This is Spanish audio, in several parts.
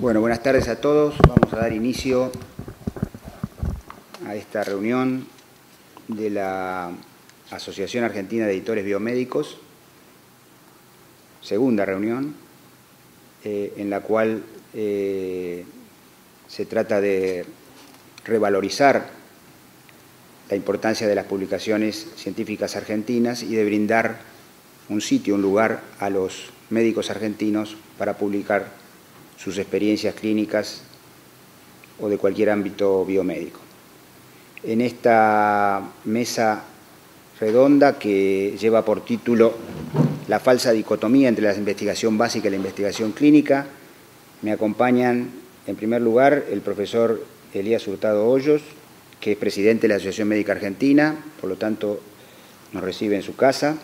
Bueno, buenas tardes a todos. Vamos a dar inicio a esta reunión de la Asociación Argentina de Editores Biomédicos, segunda reunión, en la cual se trata de revalorizar la importancia de las publicaciones científicas argentinas y de brindar un sitio, un lugar a los médicos argentinos para publicar sus experiencias clínicas o de cualquier ámbito biomédico. En esta mesa redonda que lleva por título La falsa dicotomía entre la investigación básica y la investigación clínica, me acompañan en primer lugar el profesor Elías Hurtado Hoyos, que es presidente de la Asociación Médica Argentina, por lo tanto nos recibe en su casa,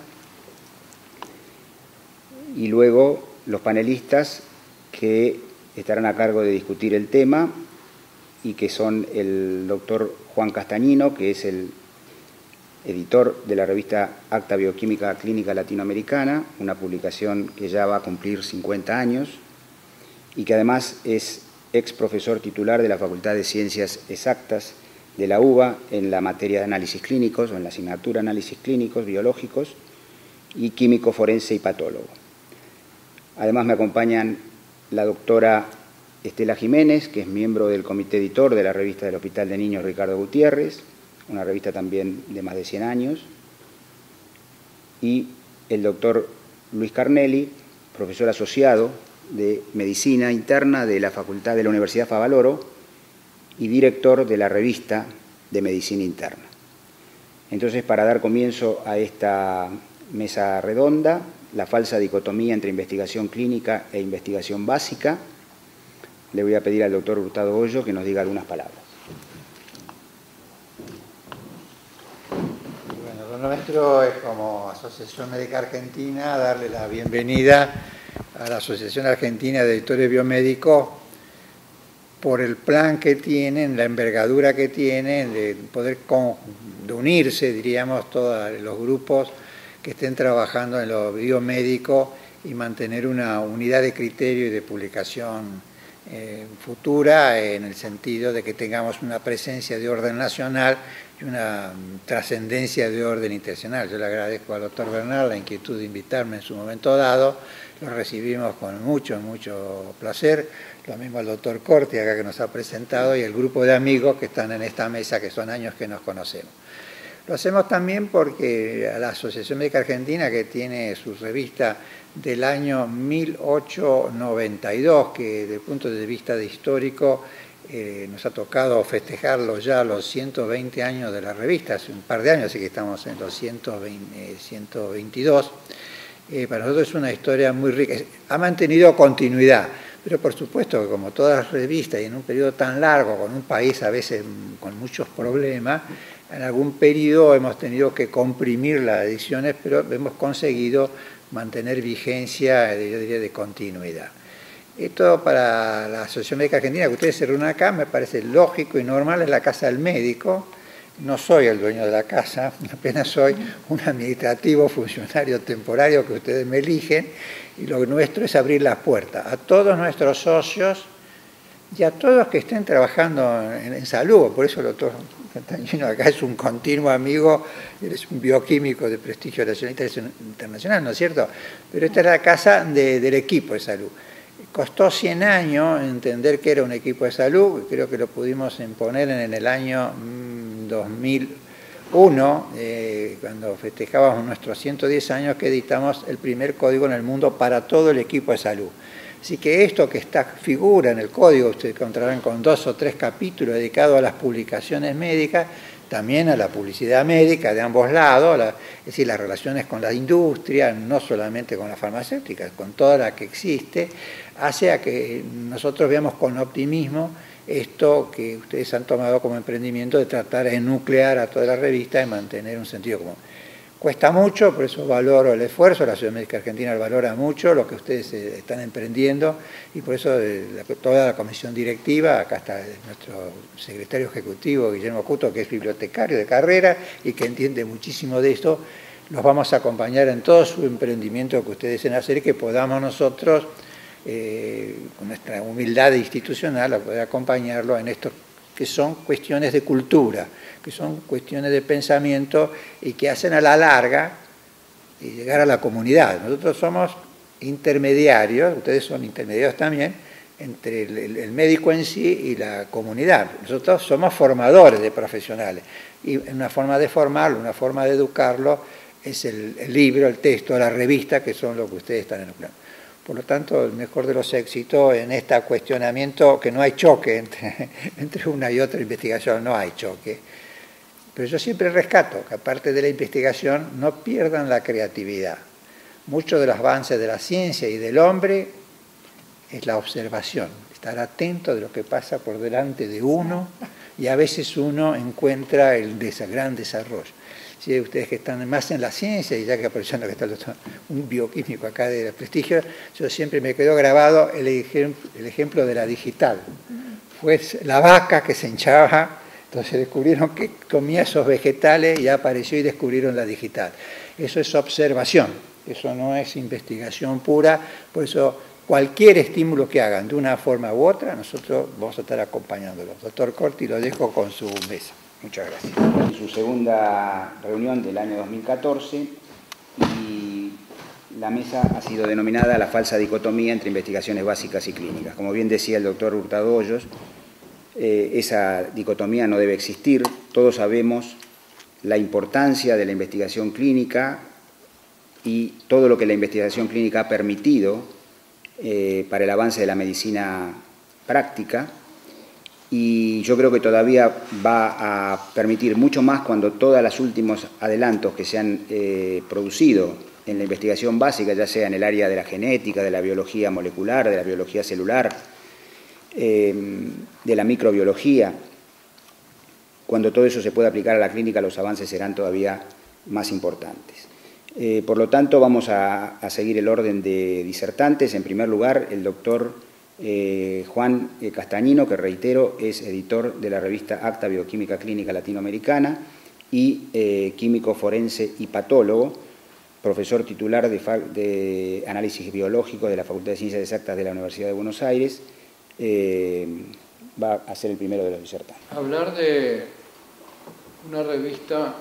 y luego los panelistas que estarán a cargo de discutir el tema y que son el doctor Juan Castañino, que es el editor de la revista Acta Bioquímica Clínica Latinoamericana, una publicación que ya va a cumplir 50 años y que además es ex profesor titular de la Facultad de Ciencias Exactas de la UBA en la materia de análisis clínicos o en la asignatura de análisis clínicos, biológicos y químico forense y patólogo. Además me acompañan la doctora Estela Jiménez, que es miembro del comité editor de la revista del Hospital de Niños Ricardo Gutiérrez, una revista también de más de 100 años, y el doctor Luis Carnelli, profesor asociado de Medicina Interna de la Facultad de la Universidad Favaloro y director de la revista de Medicina Interna. Entonces, para dar comienzo a esta mesa redonda, la falsa dicotomía entre investigación clínica e investigación básica, le voy a pedir al doctor Hurtado Hoyos que nos diga algunas palabras. Bueno, lo nuestro es como Asociación Médica Argentina darle la bienvenida a la Asociación Argentina de Editores Biomédicos por el plan que tienen, la envergadura que tienen de poder de unirse, diríamos, todos los grupos que estén trabajando en lo biomédico y mantener una unidad de criterio y de publicación futura, en el sentido de que tengamos una presencia de orden nacional y una trascendencia de orden internacional. Yo le agradezco al doctor Bernal la inquietud de invitarme en su momento dado, lo recibimos con mucho placer, lo mismo al doctor Corti acá que nos ha presentado y el grupo de amigos que están en esta mesa, que son años que nos conocemos. Lo hacemos también porque a la Asociación Médica Argentina, que tiene su revista del año 1892, que desde el punto de vista de histórico nos ha tocado festejarlo ya los 120 años de la revista, hace un par de años, así que estamos en los 122. Para nosotros es una historia muy rica, ha mantenido continuidad, pero por supuesto que como todas las revistas y en un periodo tan largo, con un país a veces con muchos problemas, en algún periodo hemos tenido que comprimir las ediciones, pero hemos conseguido mantener vigencia, yo diría, de continuidad. Esto para la Asociación Médica Argentina, que ustedes se reúnen acá, me parece lógico y normal, es la casa del médico. No soy el dueño de la casa, apenas soy un administrativo funcionario temporario que ustedes me eligen, y lo nuestro es abrir las puertas a todos nuestros socios y a todos los que estén trabajando en salud. Por eso el doctor Castañino acá es un continuo amigo, él es un bioquímico de prestigio nacional e internacional, ¿no es cierto? Pero esta es la casa del equipo de salud. Costó 100 años entender que era un equipo de salud, creo que lo pudimos imponer en el año 2001, cuando festejábamos nuestros 110 años, que editamos el primer código en el mundo para todo el equipo de salud. Así que esto que figura en el código, ustedes encontrarán con 2 o 3 capítulos dedicados a las publicaciones médicas, también a la publicidad médica de ambos lados, es decir, las relaciones con la industria, no solamente con las farmacéuticas, con toda la que existe, hace a que nosotros veamos con optimismo esto que ustedes han tomado como emprendimiento de tratar de nuclear a toda la revista y mantener un sentido común. Cuesta mucho, por eso valoro el esfuerzo, la Asociación Médica Argentina valora mucho lo que ustedes están emprendiendo y por eso toda la comisión directiva, acá está nuestro secretario ejecutivo Guillermo Cuto, que es bibliotecario de carrera y que entiende muchísimo de esto, los vamos a acompañar en todo su emprendimiento que ustedes deseen hacer y que podamos nosotros con nuestra humildad institucional, a poder acompañarlo en esto que son cuestiones de cultura, que son cuestiones de pensamiento y que hacen a la larga llegar a la comunidad. Nosotros somos intermediarios, ustedes son intermediarios también, entre el médico en sí y la comunidad. Nosotros somos formadores de profesionales y una forma de formarlo, una forma de educarlo es el libro, el texto, la revista, que son lo que ustedes están enunciando. Por lo tanto, el mejor de los éxitos en este cuestionamiento, que no hay choque entre una y otra investigación, no hay choque. Pero yo siempre rescato que aparte de la investigación no pierdan la creatividad. Muchos de los avances de la ciencia y del hombre es la observación, estar atento de lo que pasa por delante de uno y a veces uno encuentra el gran desarrollo. Si ustedes que están más en la ciencia, y ya que aprovechando que está un bioquímico acá de prestigio, yo siempre me quedó grabado el ejemplo de la digital. Fue la vaca que se hinchaba, entonces descubrieron que comía esos vegetales y apareció y descubrieron la digital. Eso es observación, eso no es investigación pura, por eso cualquier estímulo que hagan de una forma u otra, nosotros vamos a estar acompañándolos. Doctor Corti, lo dejo con su mesa. Muchas gracias. En su segunda reunión del año 2014, y la mesa ha sido denominada la falsa dicotomía entre investigaciones básicas y clínicas. Como bien decía el doctor Hurtado Hoyos, esa dicotomía no debe existir. Todos sabemos la importancia de la investigación clínica y todo lo que la investigación clínica ha permitido para el avance de la medicina práctica. Y yo creo que todavía va a permitir mucho más cuando todos los últimos adelantos que se han producido en la investigación básica, ya sea en el área de la genética, de la biología molecular, de la biología celular, de la microbiología, cuando todo eso se pueda aplicar a la clínica, los avances serán todavía más importantes. Por lo tanto, vamos a seguir el orden de disertantes. En primer lugar, el doctor Juan Castañino, que reitero, es editor de la revista Acta Bioquímica Clínica Latinoamericana y químico forense y patólogo, profesor titular de análisis biológico de la Facultad de Ciencias Exactas de la Universidad de Buenos Aires. Va a ser el primero de los disertantes. Hablar de una revista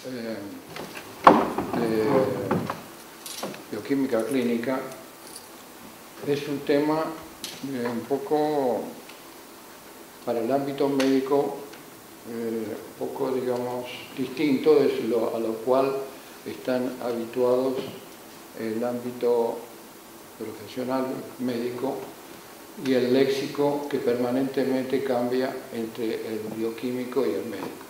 de bioquímica clínica es un tema un poco para el ámbito médico, un poco, digamos, distinto a lo cual están habituados el ámbito profesional médico y el léxico que permanentemente cambia entre el bioquímico y el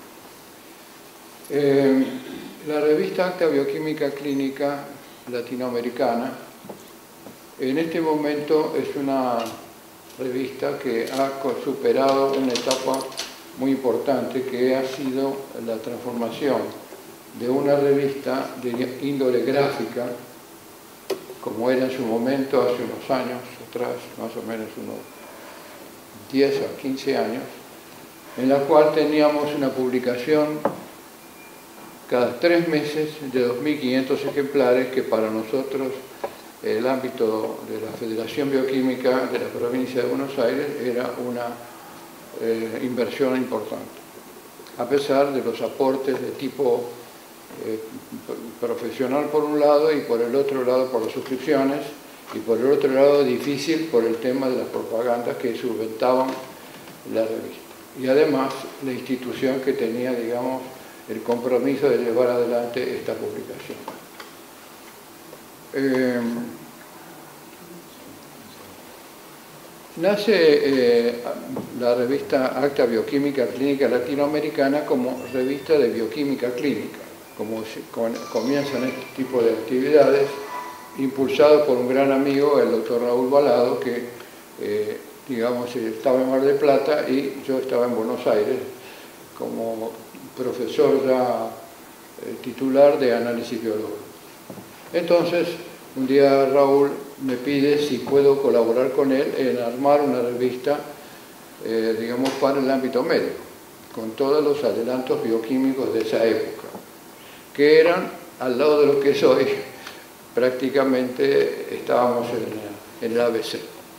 médico. La revista Acta Bioquímica Clínica Latinoamericana en este momento es una revista que ha superado una etapa muy importante, que ha sido la transformación de una revista de índole gráfica, como era en su momento hace unos años atrás, más o menos unos 10 o 15 años, en la cual teníamos una publicación cada 3 meses de 2.500 ejemplares, que para nosotros, el ámbito de la Federación Bioquímica de la provincia de Buenos Aires, era una inversión importante, a pesar de los aportes de tipo profesional por un lado y por el otro lado por las suscripciones, y por el otro lado difícil por el tema de las propagandas que solventaban la revista. Y además la institución que tenía, digamos, el compromiso de llevar adelante esta publicación. Nace la revista Acta Bioquímica Clínica Latinoamericana como revista de bioquímica clínica, como comienzan este tipo de actividades, impulsado por un gran amigo, el doctor Raúl Balado, que digamos estaba en Mar del Plata y yo estaba en Buenos Aires como profesor ya titular de análisis biológico. Entonces, un día Raúl me pide si puedo colaborar con él en armar una revista, digamos, para el ámbito médico, con todos los adelantos bioquímicos de esa época, que eran, al lado de lo que es hoy, prácticamente estábamos en el ABC.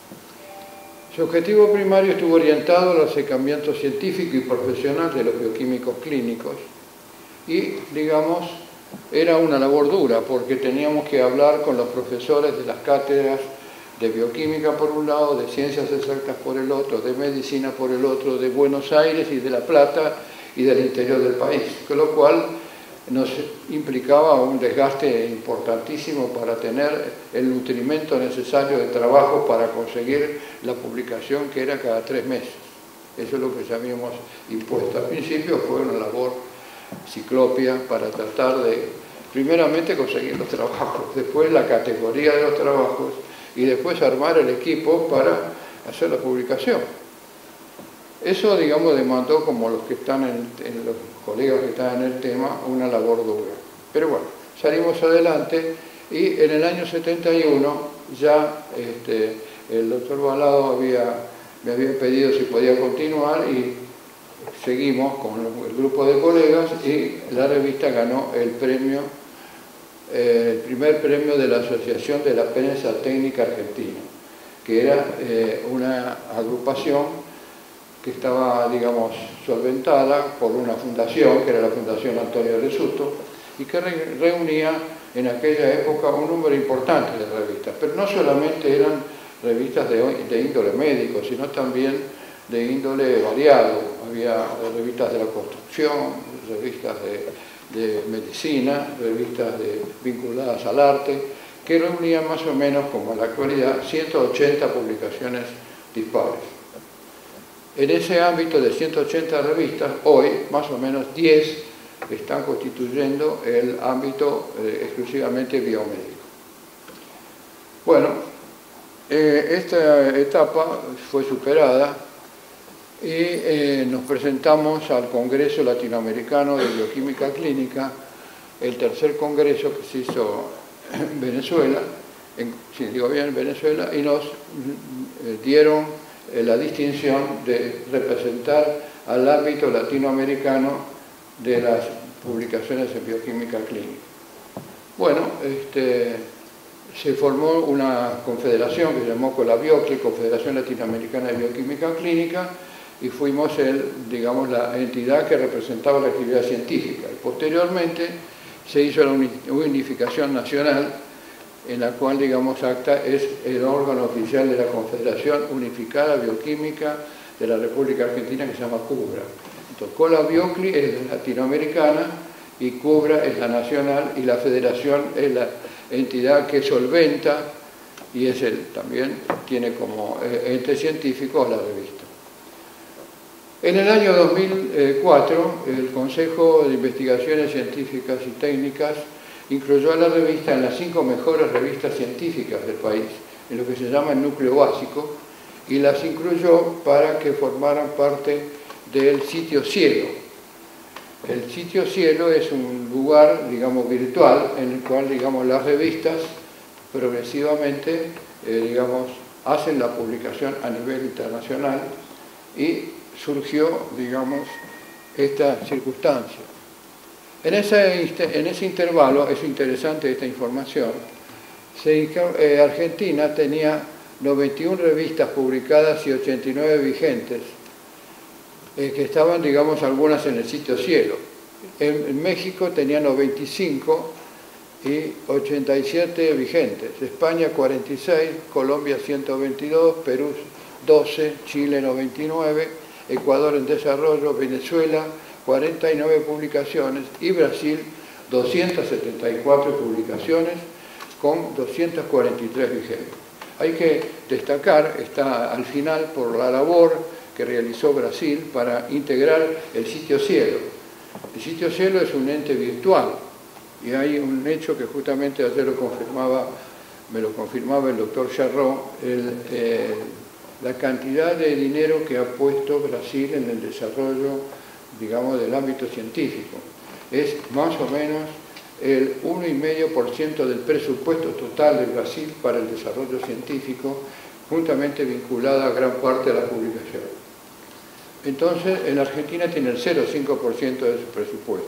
Su objetivo primario estuvo orientado al acercamiento científico y profesional de los bioquímicos clínicos y, digamos, era una labor dura porque teníamos que hablar con los profesores de las cátedras de bioquímica por un lado, de ciencias exactas por el otro, de medicina por el otro, de Buenos Aires y de La Plata y del interior del país, con lo cual nos implicaba un desgaste importantísimo para tener el nutrimento necesario de trabajo para conseguir la publicación, que era cada 3 meses. Eso es lo que ya habíamos impuesto. Al principio fue una labor ciclopia para tratar de, primeramente, conseguir los trabajos, después la categoría de los trabajos y después armar el equipo para hacer la publicación. Eso, digamos, demandó, como los que están en los colegas que están en el tema, una labor dura. Pero bueno, salimos adelante y en el año 71 ya el doctor Balado me había pedido si podía continuar y seguimos con el grupo de colegas y la revista ganó el primer premio de la Asociación de la Prensa Técnica Argentina, que era una agrupación que estaba, digamos, solventada por una fundación, que era la Fundación Antonio Resuto, y que reunía en aquella época un número importante de revistas, pero no solamente eran revistas de índole médico, sino también de índole variado. Había revistas de la construcción, revistas de medicina, revistas vinculadas al arte, que reunían más o menos, como en la actualidad, 180 publicaciones dispares. En ese ámbito de 180 revistas, hoy más o menos 10 están constituyendo el ámbito exclusivamente biomédico. Bueno, esta etapa fue superada y nos presentamos al Congreso Latinoamericano de Bioquímica Clínica, el tercer congreso que se hizo en Venezuela, en Venezuela, y nos dieron la distinción de representar al ámbito latinoamericano de las publicaciones en bioquímica clínica. Bueno, se formó una confederación que se llamó COLABIOCLI, Confederación Latinoamericana de Bioquímica Clínica, y fuimos digamos, la entidad que representaba la actividad científica. Y posteriormente se hizo la unificación nacional, en la cual, digamos, ACTA es el órgano oficial de la Confederación Unificada Bioquímica de la República Argentina, que se llama CUBRA. Entonces, COLABIOCLI es latinoamericana y CUBRA es la nacional, y la federación es la entidad que solventa y también tiene como ente científico a la revista. En el año 2004, el Consejo de Investigaciones Científicas y Técnicas incluyó a la revista en las 5 mejores revistas científicas del país, en lo que se llama el núcleo básico, y las incluyó para que formaran parte del sitio Cielo. El sitio Cielo es un lugar, digamos, virtual, en el cual, digamos, las revistas progresivamente, digamos, hacen la publicación a nivel internacional, y surgió, digamos, esta circunstancia. En ese intervalo, es interesante esta información, Argentina tenía 91 revistas publicadas y 89 vigentes, que estaban, digamos, algunas en el sitio Cielo. En México tenía 95 y 87 vigentes, España 46, Colombia 122, Perú 12, Chile 99, Ecuador en desarrollo, Venezuela 49 publicaciones y Brasil 274 publicaciones con 243 vigentes. Hay que destacar, está al final, por la labor que realizó Brasil para integrar el sitio Cielo. El sitio Cielo es un ente virtual y hay un hecho que justamente ayer me lo confirmaba el doctor Charrot, la cantidad de dinero que ha puesto Brasil en el desarrollo, digamos, del ámbito científico. Es más o menos el 1,5% del presupuesto total de Brasil para el desarrollo científico, juntamente vinculada a gran parte de la publicación. Entonces, en Argentina tiene el 0,5% de su presupuesto.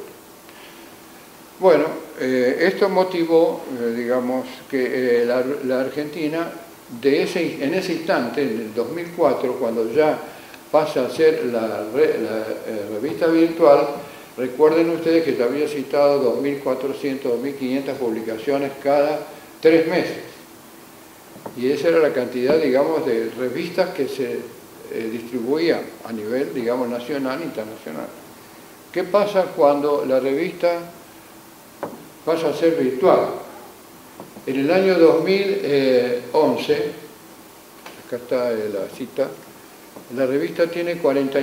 Bueno, esto motivó, digamos, que la Argentina en ese instante, en el 2004, cuando ya pasa a ser la revista virtual, recuerden ustedes que ya había citado 2.400, 2.500 publicaciones cada 3 meses. Y esa era la cantidad, digamos, de revistas que se distribuían a nivel, digamos, nacional e internacional. ¿Qué pasa cuando la revista pasa a ser virtual? En el año 2011, acá está la cita, la revista tiene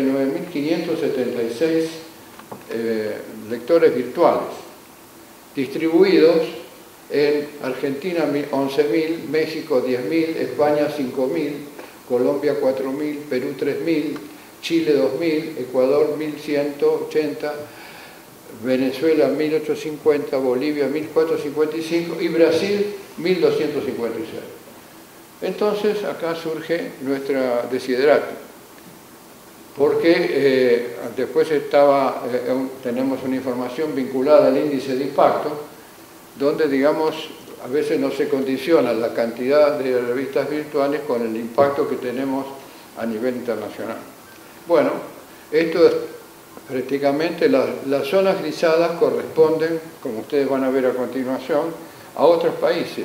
49.576 lectores virtuales, distribuidos en Argentina 11.000, México 10.000, España 5.000, Colombia 4.000, Perú 3.000, Chile 2.000, Ecuador 1.180, Venezuela 1.850, Bolivia 1.455 y Brasil 1.256. Entonces acá surge nuestra desiderata, porque después tenemos una información vinculada al índice de impacto, donde, digamos, a veces no se condiciona la cantidad de revistas virtuales con el impacto que tenemos a nivel internacional. Bueno, esto es prácticamente las zonas grisadas corresponden, como ustedes van a ver a continuación, a otros países.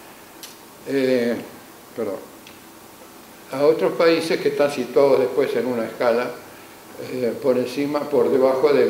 A otros países que están situados después en una escala por debajo de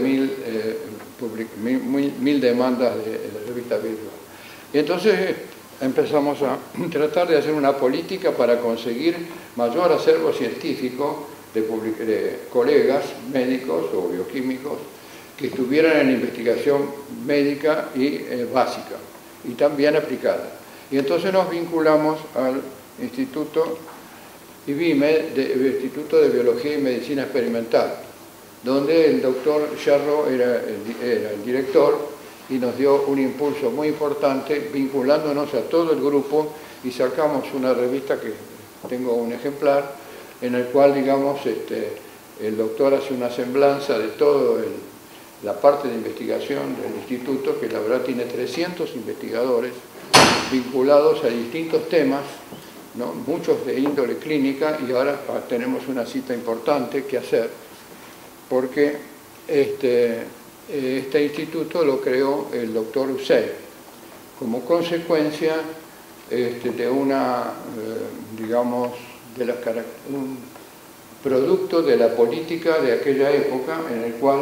1.000 demandas de revistas virtuales. Y entonces empezamos a tratar de hacer una política para conseguir mayor acervo científico de colegas médicos o bioquímicos que estuvieran en investigación médica y básica y también aplicada. Y entonces nos vinculamos al Instituto IBIME, Instituto de Biología y Medicina Experimental, donde el doctor Charro era el director y nos dio un impulso muy importante vinculándonos a todo el grupo y sacamos una revista que tengo un ejemplar en el cual, digamos, el doctor hace una semblanza de toda la parte de investigación del instituto, que la verdad tiene 300 investigadores vinculados a distintos temas, ¿no? Muchos de índole clínica, y ahora tenemos una cita importante que hacer, porque este instituto lo creó el doctor Usey como consecuencia de una, digamos, un producto de la política de aquella época, en el cual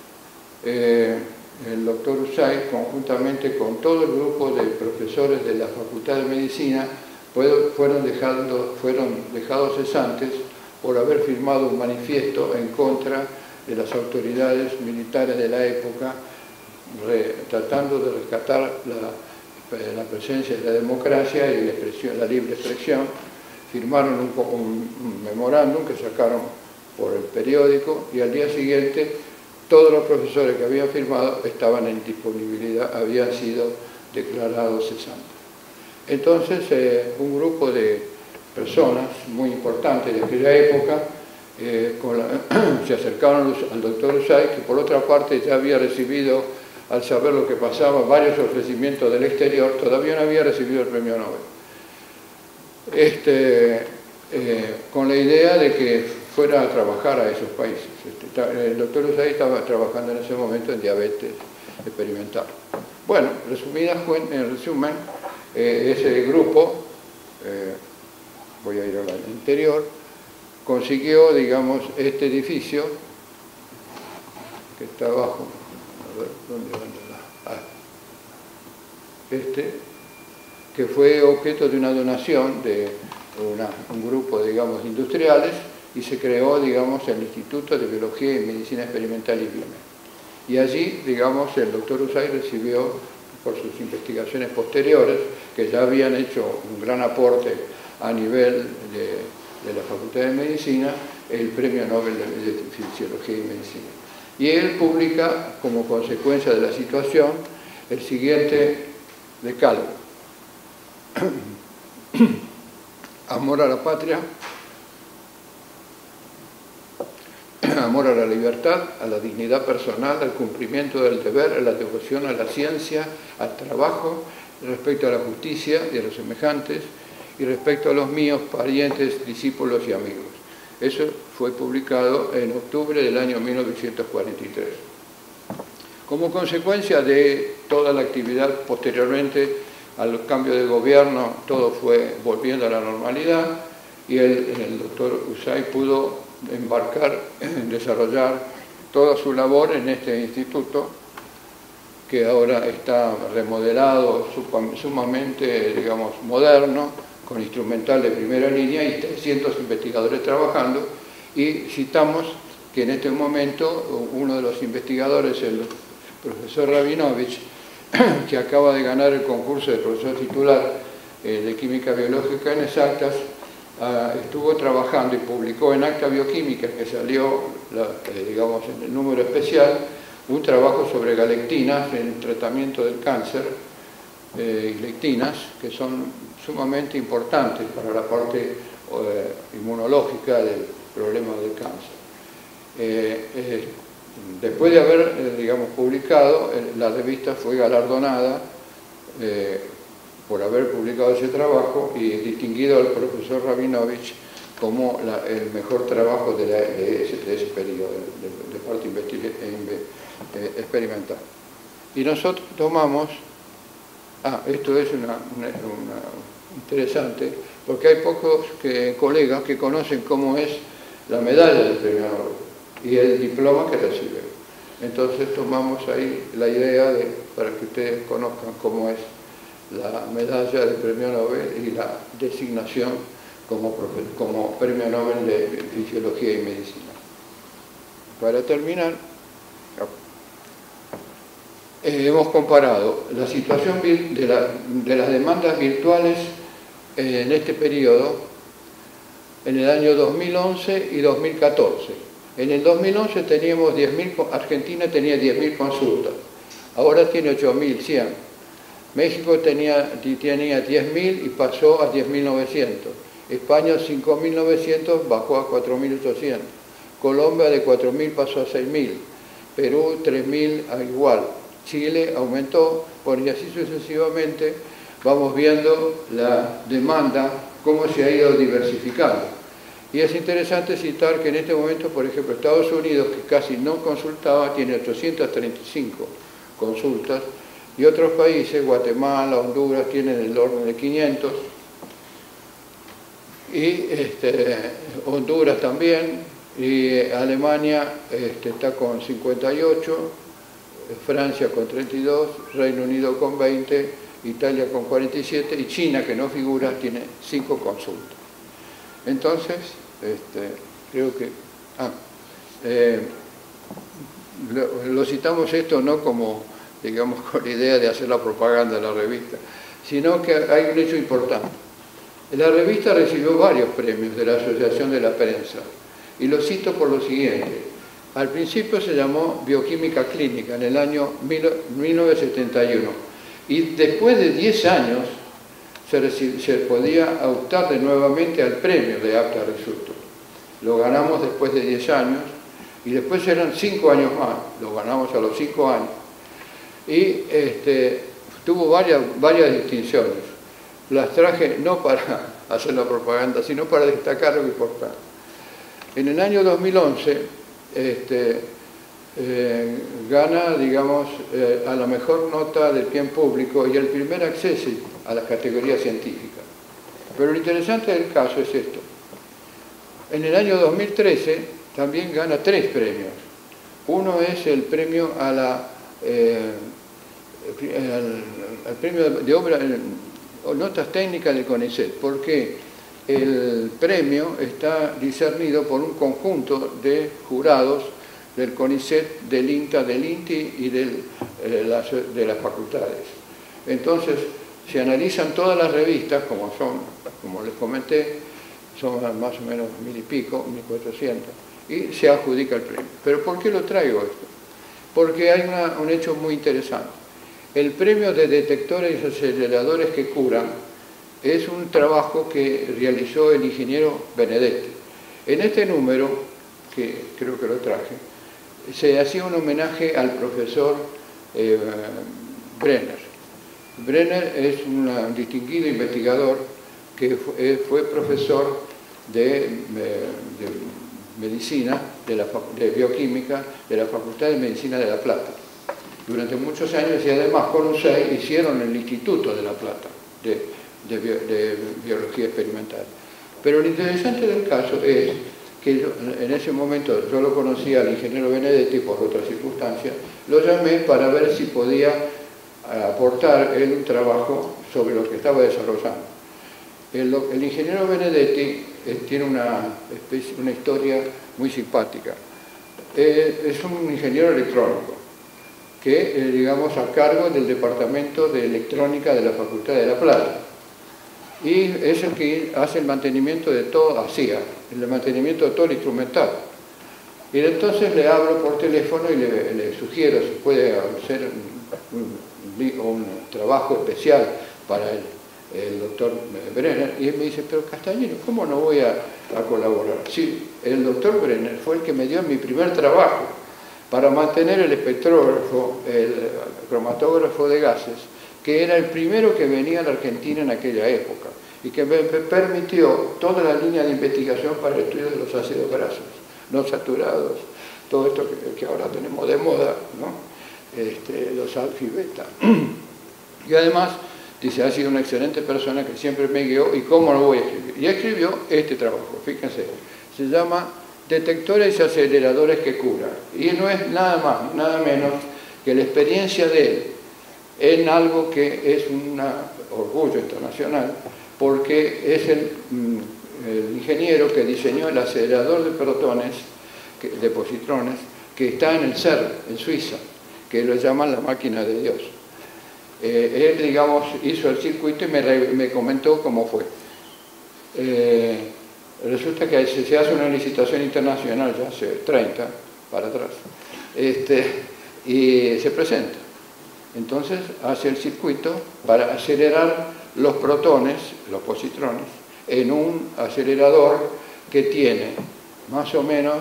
el doctor Usey, conjuntamente con todo el grupo de profesores de la Facultad de Medicina, fueron dejados cesantes por haber firmado un manifiesto en contra de las autoridades militares de la época, tratando de rescatar la presencia de la democracia y la libre expresión. Firmaron un memorándum que sacaron por el periódico y al día siguiente todos los profesores que habían firmado estaban en disponibilidad, habían sido declarados cesantes. Entonces, un grupo de personas muy importantes de aquella época se acercaron al doctor Usey, que por otra parte ya había recibido, al saber lo que pasaba, varios ofrecimientos del exterior, todavía no había recibido el premio Nobel. Con la idea de que fuera a trabajar a esos países. El doctor Usey estaba trabajando en ese momento en diabetes experimental. Bueno, en resumen, ese grupo, voy a ir al interior, consiguió, digamos, este edificio que está abajo, a ver, ¿dónde anda? Que fue objeto de una donación de un grupo, digamos, de industriales, y se creó, digamos, el Instituto de Biología y Medicina Experimental IBIME. Y allí, digamos, el doctor Usey recibió, por sus investigaciones posteriores, que ya habían hecho un gran aporte a nivel de la Facultad de Medicina, el Premio Nobel de Fisiología y Medicina. Y él publica, como consecuencia de la situación, el siguiente decálogo. Amor a la patria, amor a la libertad, a la dignidad personal, al cumplimiento del deber, a la devoción a la ciencia, al trabajo, respecto a la justicia y a los semejantes, y respecto a los míos, parientes, discípulos y amigos. Eso fue publicado en octubre del año 1943. Como consecuencia de toda la actividad posteriormente al cambio de gobierno, todo fue volviendo a la normalidad y el doctor Usay pudo embarcar en desarrollar toda su labor en este instituto, que ahora está remodelado, sumamente, digamos, moderno, con instrumental de primera línea y 300 investigadores trabajando. Y citamos que en este momento uno de los investigadores, el profesor Rabinovich, que acaba de ganar el concurso de profesor titular de Química Biológica en Exactas, estuvo trabajando y publicó en Acta Bioquímica, que salió, digamos, en el número especial, un trabajo sobre galectinas en el tratamiento del cáncer, y lectinas, que son sumamente importantes para la parte inmunológica del problema del cáncer. Después de haber, digamos, publicado, la revista fue galardonada por haber publicado ese trabajo y distinguido al profesor Rabinovich como el mejor trabajo de ese periodo, de parte experimental. Y nosotros tomamos, esto es interesante, porque hay pocos colegas que conocen cómo es la medalla del premio Nobel y el diploma que recibe. Entonces tomamos ahí la idea para que ustedes conozcan cómo es la medalla del premio Nobel y la designación como premio Nobel de Fisiología y Medicina. Para terminar, hemos comparado la situación de las demandas virtuales en este periodo en el año 2011 y 2014. En el 2011 teníamos Argentina tenía 10.000 consultas, ahora tiene 8.100. México tenía 10.000 y pasó a 10.900. España 5.900 bajó a 4.800. Colombia de 4.000 pasó a 6.000. Perú 3.000 igual. Chile aumentó, y así sucesivamente vamos viendo la demanda, cómo se ha ido diversificando. Y es interesante citar que en este momento, por ejemplo, Estados Unidos, que casi no consultaba, tiene 835 consultas, y otros países, Guatemala, Honduras, tienen el orden de 500, y Honduras también, y Alemania está con 58, Francia con 32, Reino Unido con 20, Italia con 47, y China, que no figura, tiene 5 consultas. Entonces, creo que lo citamos esto no como, digamos, con la idea de hacer la propaganda de la revista, sino que hay un hecho importante. La revista recibió varios premios de la Asociación de la Prensa, y lo cito por lo siguiente. Al principio se llamó Bioquímica Clínica, en el año 1971, y después de 10 años se podía optar nuevamente al premio de apta resultos. Lo ganamos después de 10 años, y después eran 5 años más, lo ganamos a los 5 años. Y tuvo varias distinciones. Las traje no para hacer la propaganda, sino para destacar lo importante. En el año 2011 gana, digamos, a la mejor nota del bien público y el primer acceso a la categoría científica. Pero lo interesante del caso es esto. En el año 2013 también gana 3 premios. Uno es el premio al premio de obra o notas técnicas del CONICET, porque el premio está discernido por un conjunto de jurados del CONICET, del INTA, del INTI y de las facultades. Entonces, se analizan todas las revistas, como les comenté, son más o menos 1.000 y pico, 1.400, y se adjudica el premio. ¿Pero por qué lo traigo esto? Porque hay un hecho muy interesante. El premio de detectores y aceleradores que curan es un trabajo que realizó el ingeniero Benedetti. En este número, que creo que lo traje, se hacía un homenaje al profesor Brenner. Brenner es un distinguido investigador que fue profesor de medicina, de bioquímica, de la Facultad de Medicina de La Plata. Durante muchos años, y además con UCEI hicieron el Instituto de La Plata, de biología experimental. Pero lo interesante del caso es que en ese momento yo lo conocía al ingeniero Benedetti por otras circunstancias, lo llamé para ver si podía aportar él un trabajo sobre lo que estaba desarrollando. El ingeniero Benedetti tiene una historia muy simpática. Es un ingeniero electrónico que, digamos, a cargo del Departamento de Electrónica de la Facultad de La Plata. Y es el que hace el mantenimiento de todo, el mantenimiento de todo el instrumental. Y entonces le hablo por teléfono y le sugiero si puede hacer un trabajo especial para el doctor Brenner. Y él me dice, pero Castañino, ¿cómo no voy a colaborar? Sí, el doctor Brenner fue el que me dio mi primer trabajo para mantener el espectrógrafo, el cromatógrafo de gases, que era el primero que venía a la Argentina en aquella época y que me permitió toda la línea de investigación para el estudio de los ácidos grasos no saturados, todo esto que ahora tenemos de moda, ¿no? Los alfa y beta. Y además, dice, ha sido una excelente persona que siempre me guió, ¿y cómo lo voy a escribir? Y escribió este trabajo, fíjense, se llama Detectores y aceleradores que curan. Y no es nada más, nada menos que la experiencia de él en algo que es un orgullo internacional, porque es el ingeniero que diseñó el acelerador de protones, de positrones, que está en el CERN, en Suiza, que lo llaman la máquina de Dios. Él, digamos, hizo el circuito y me comentó cómo fue. Resulta que se hace una licitación internacional, ya hace 30 para atrás, y se presenta. Entonces hace el circuito para acelerar los protones, los positrones, en un acelerador que tiene más o menos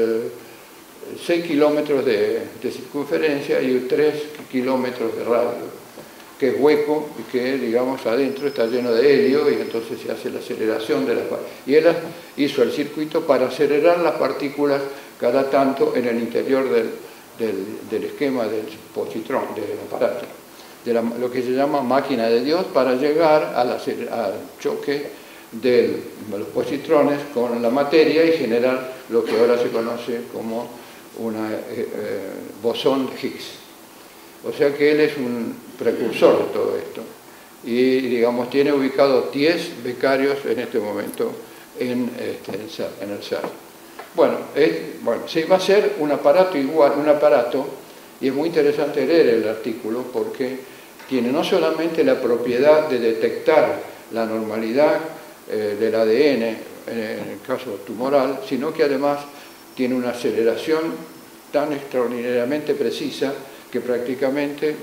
6 kilómetros de circunferencia y 3 kilómetros de radio, que es hueco y que, digamos, adentro está lleno de helio y entonces se hace la aceleración de las partículas. Y él hizo el circuito para acelerar las partículas cada tanto en el interior del esquema del positrón, del aparato, lo que se llama máquina de Dios, para llegar al choque de los positrones con la materia y generar lo que ahora se conoce como una bosón de Higgs. O sea que él es un precursor de todo esto y, digamos, tiene ubicados 10 becarios en este momento en el CERN. Bueno, sí, va a ser un aparato igual, y es muy interesante leer el artículo porque tiene no solamente la propiedad de detectar la normalidad del ADN en el caso tumoral, sino que además tiene una aceleración tan extraordinariamente precisa que prácticamente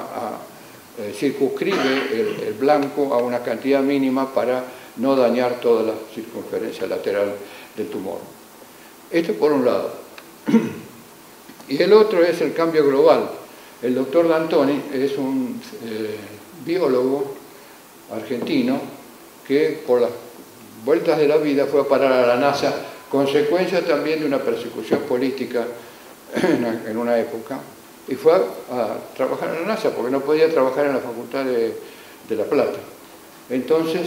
circunscribe el blanco a una cantidad mínima para no dañar toda la circunferencia lateral del tumor. Esto por un lado. Y el otro es el cambio global. El doctor D'Antoni es un biólogo argentino que por las vueltas de la vida fue a parar a la NASA, consecuencia también de una persecución política en una época, y fue a trabajar en la NASA porque no podía trabajar en la Facultad de La Plata. Entonces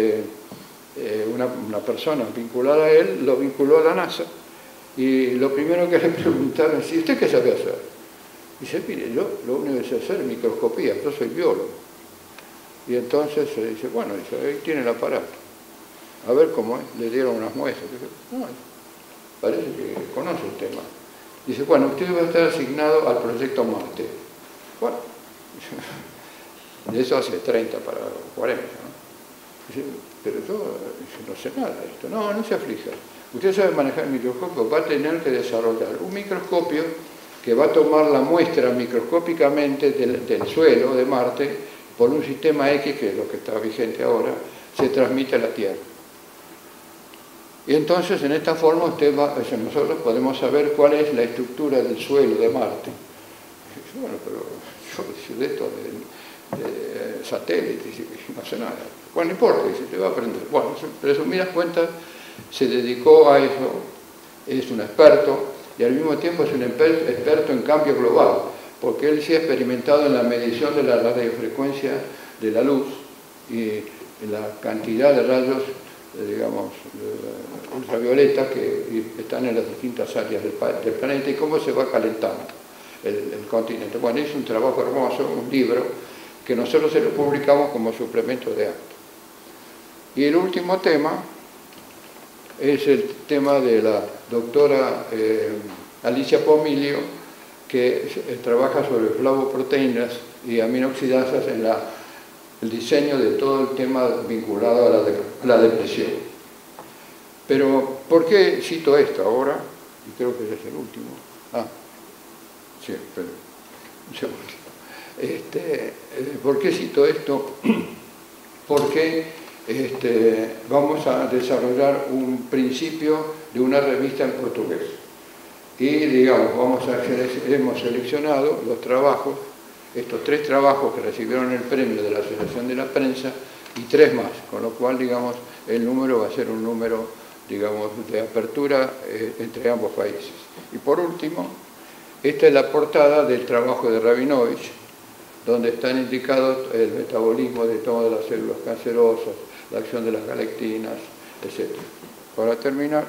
una persona vinculada a él lo vinculó a la NASA y lo primero que le preguntaron es: ¿y usted qué sabe hacer? Dice: mire, yo lo único que sé hacer es microscopía, yo soy biólogo. Y entonces dice: bueno, ahí tiene el aparato, a ver cómo es. Le dieron unas muestras. Dice: no, parece que conoce el tema. Dice: bueno, usted va a estar asignado al proyecto Marte. Bueno, de eso hace 30 para 40, ¿no? Dice: pero yo no sé nada de esto. No, no se aflija. Usted sabe manejar el microscopio, va a tener que desarrollar un microscopio que va a tomar la muestra microscópicamente del suelo de Marte por un sistema X, que es lo que está vigente ahora, se transmite a la Tierra. Y entonces, en esta forma, nosotros podemos saber cuál es la estructura del suelo de Marte. Y dice: bueno, pero yo de esto, de satélites, no sé nada. Bueno, no importa, dice, te va a aprender. Bueno, en resumidas cuentas, se dedicó a eso, es un experto, y al mismo tiempo es un experto en cambio global, porque él sí ha experimentado en la medición de la radiofrecuencia de la luz y la cantidad de rayos, digamos, ultravioleta que están en las distintas áreas del planeta y cómo se va calentando el continente. Bueno, es un trabajo hermoso, un libro, que nosotros se lo publicamos como suplemento de acta. Y el último tema es el tema de la doctora Alicia Pomilio, que trabaja sobre flavoproteínas y aminoxidasas en el diseño de todo el tema vinculado a la depresión. Pero, ¿por qué cito esto ahora? Y creo que es el último. Sí, pero un segundo. ¿Por qué cito esto? Porque vamos a desarrollar un principio de una revista en portugués. Y, digamos, hemos seleccionado los trabajos, estos 3 trabajos que recibieron el premio de la Asociación de la Prensa y 3 más, con lo cual, digamos, el número va a ser un número, digamos, de apertura entre ambos países. Y por último, esta es la portada del trabajo de Rabinovich, donde están indicados el metabolismo de todas las células cancerosas, la acción de las galectinas, etc. Para terminar,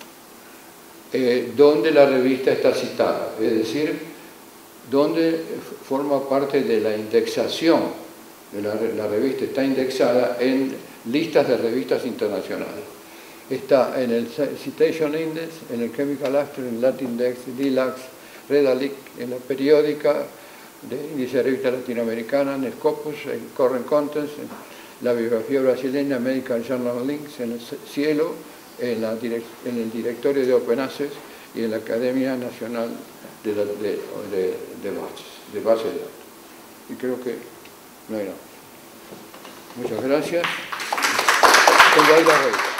donde la revista está citada, es decir, donde forma parte de la indexación de la revista, está indexada en listas de revistas internacionales. Está en el Citation Index, en el Chemical Abstract, en el Latin Index, DILAX, Redalic, en la periódica de índice de revista latinoamericana, en Scopus, en Current Contents, en la bibliografía brasileña, Medical Journal Links, en el Cielo, en el directorio de Open Access y en la Academia Nacional de Bases de Datos. Y creo que no hay nada. Muchas gracias. Tengo ahí la revista.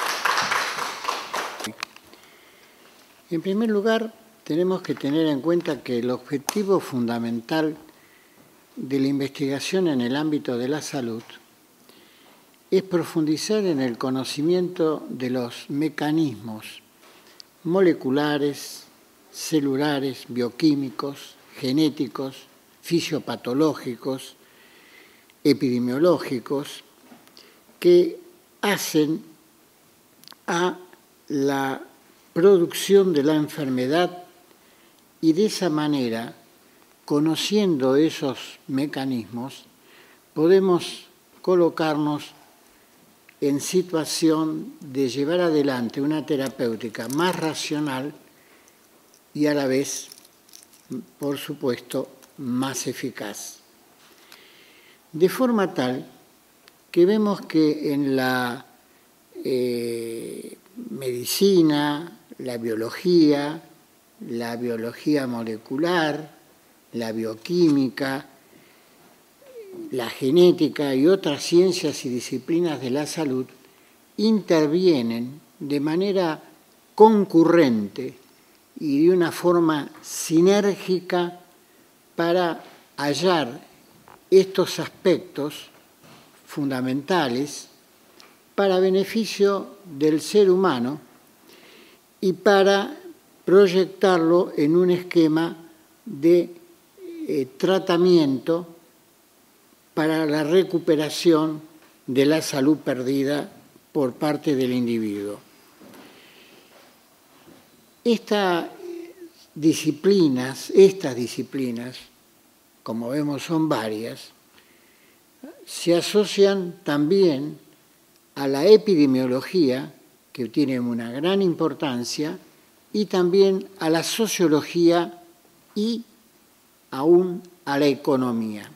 En primer lugar, tenemos que tener en cuenta que el objetivo fundamental de la investigación en el ámbito de la salud es profundizar en el conocimiento de los mecanismos moleculares, celulares, bioquímicos, genéticos, fisiopatológicos, epidemiológicos, que hacen a la producción de la enfermedad y de esa manera, conociendo esos mecanismos, podemos colocarnos en situación de llevar adelante una terapéutica más racional y a la vez, por supuesto, más eficaz. De forma tal que vemos que en la medicina, la biología molecular, la bioquímica, la genética y otras ciencias y disciplinas de la salud intervienen de manera concurrente y de una forma sinérgica para hallar estos aspectos fundamentales para beneficio del ser humano y para proyectarlo en un esquema de tratamiento para la recuperación de la salud perdida por parte del individuo. Estas disciplinas, como vemos son varias, se asocian también a la epidemiología, que tiene una gran importancia, y también a la sociología y aún a la economía.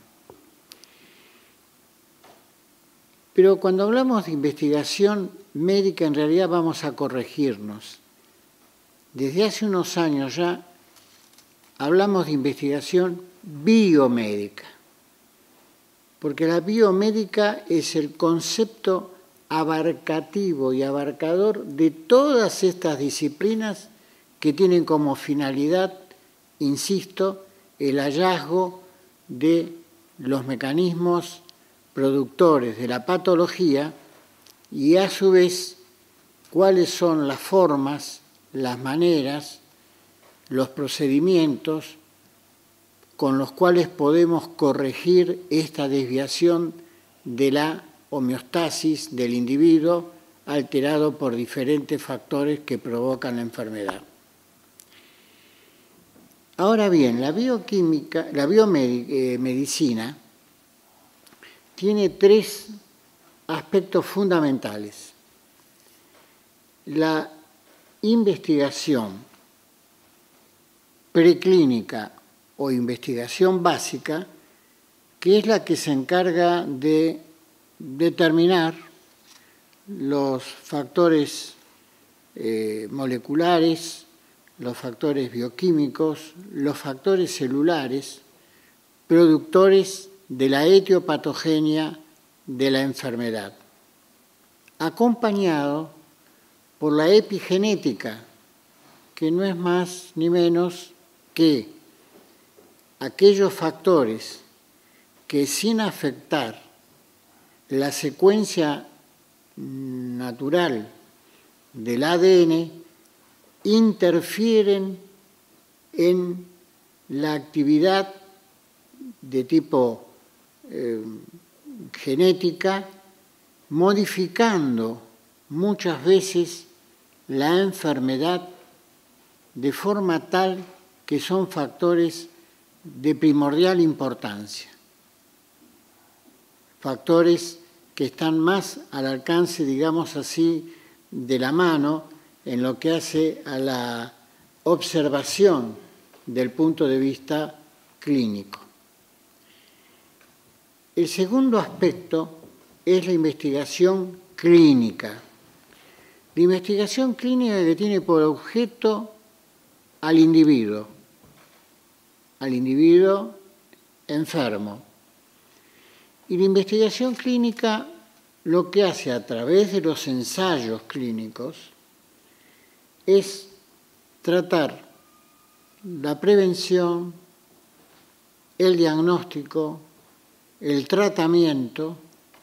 Pero cuando hablamos de investigación médica, en realidad vamos a corregirnos. Desde hace unos años ya hablamos de investigación biomédica, porque la biomédica es el concepto abarcativo y abarcador de todas estas disciplinas que tienen como finalidad, insisto, el hallazgo de los mecanismos productores de la patología y a su vez cuáles son las formas, las maneras, los procedimientos con los cuales podemos corregir esta desviación de la homeostasis del individuo alterado por diferentes factores que provocan la enfermedad. Ahora bien, la biomedicina tiene tres aspectos fundamentales. La investigación preclínica o investigación básica, que es la que se encarga de determinar los factores moleculares, los factores bioquímicos, los factores celulares, productores de la etiopatogenia de la enfermedad, acompañado por la epigenética, que no es más ni menos que aquellos factores que sin afectar la secuencia natural del ADN interfieren en la actividad de tipo genética, modificando muchas veces la enfermedad de forma tal que son factores de primordial importancia, factores que están más al alcance, digamos así, de la mano en lo que hace a la observación del punto de vista clínico. El segundo aspecto es la investigación clínica. La investigación clínica que tiene por objeto al individuo enfermo. Y la investigación clínica lo que hace a través de los ensayos clínicos es tratar la prevención, el diagnóstico, el tratamiento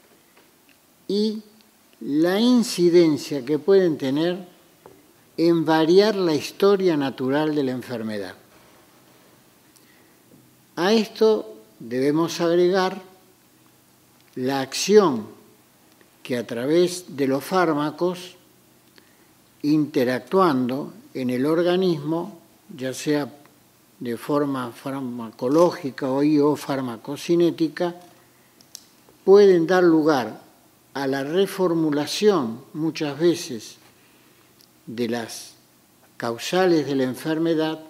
y la incidencia que pueden tener en variar la historia natural de la enfermedad. A esto debemos agregar la acción que a través de los fármacos, interactuando en el organismo, ya sea de forma farmacológica o farmacocinética, pueden dar lugar a la reformulación muchas veces de las causales de la enfermedad,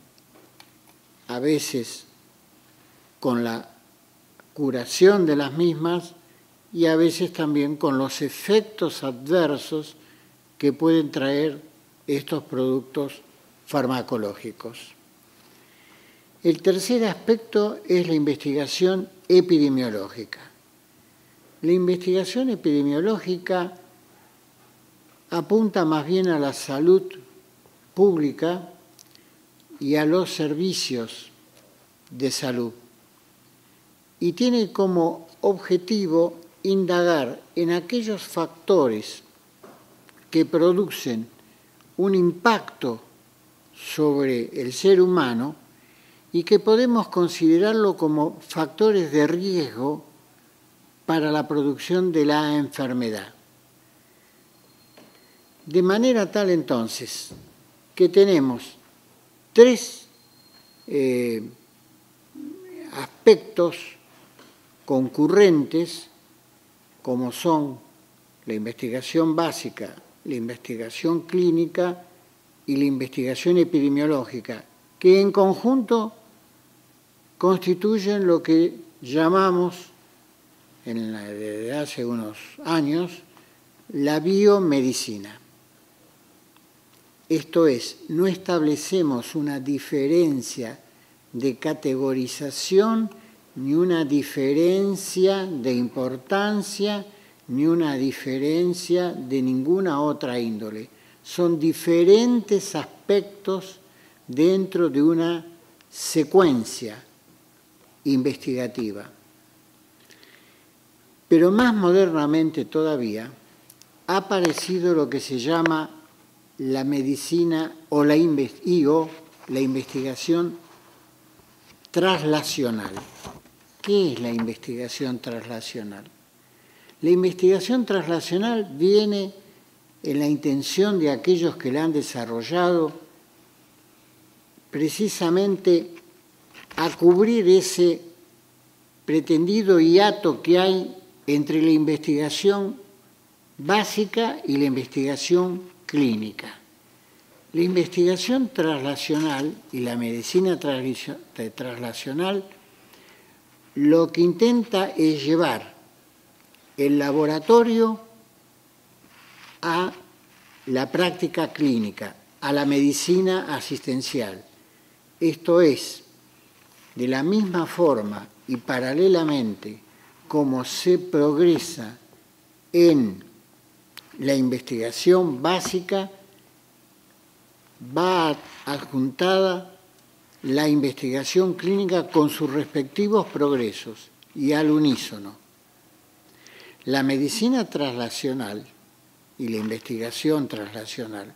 a veces con la curación de las mismas y a veces también con los efectos adversos que pueden traer estos productos farmacológicos. El tercer aspecto es la investigación epidemiológica. La investigación epidemiológica apunta más bien a la salud pública y a los servicios de salud y tiene como objetivo indagar en aquellos factores que producen un impacto sobre el ser humano y que podemos considerarlo como factores de riesgo para la producción de la enfermedad. De manera tal entonces que tenemos tres aspectos concurrentes, como son la investigación básica, la investigación clínica y la investigación epidemiológica, que en conjunto constituyen lo que llamamos, desde hace unos años, la biomedicina. Esto es, no establecemos una diferencia de categorización, ni una diferencia de importancia, ni una diferencia de ninguna otra índole. Son diferentes aspectos dentro de una secuencia investigativa. Pero más modernamente todavía ha aparecido lo que se llama la medicina o la investigación translacional. ¿Qué es la investigación translacional? La investigación translacional viene en la intención de aquellos que la han desarrollado precisamente a cubrir ese pretendido hiato que hay entre la investigación básica y la investigación clínica. La investigación translacional y la medicina translacional lo que intenta es llevar el laboratorio a la práctica clínica, a la medicina asistencial. Esto es, de la misma forma y paralelamente como se progresa en la investigación básica, va adjuntada la investigación clínica con sus respectivos progresos y al unísono. La medicina translacional y la investigación translacional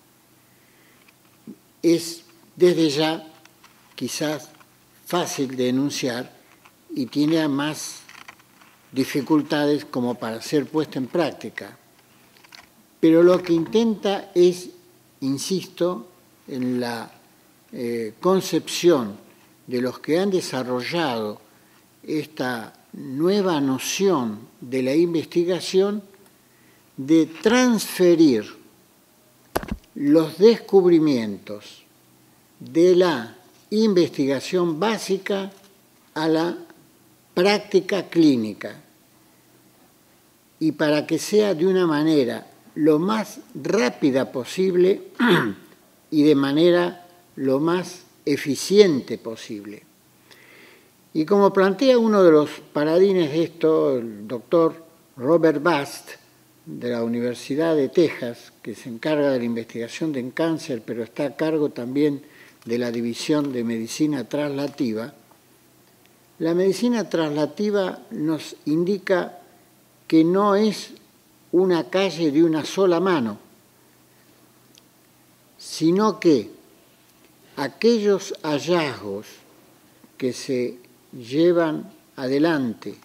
es desde ya quizás fácil de enunciar y tiene más dificultades como para ser puesta en práctica. Pero lo que intenta es, insisto, en la concepción de los que han desarrollado esta nueva noción de la investigación, de transferir los descubrimientos de la investigación básica a la práctica clínica, y para que sea de una manera lo más rápida posible y de manera lo más eficiente posible. Y como plantea uno de los paladines de esto, el doctor Robert Bast, de la Universidad de Texas, que se encarga de la investigación de cáncer, pero está a cargo también de la División de Medicina Translativa, la medicina translativa nos indica que no es una calle de una sola mano, sino que aquellos hallazgos que se llevan adelante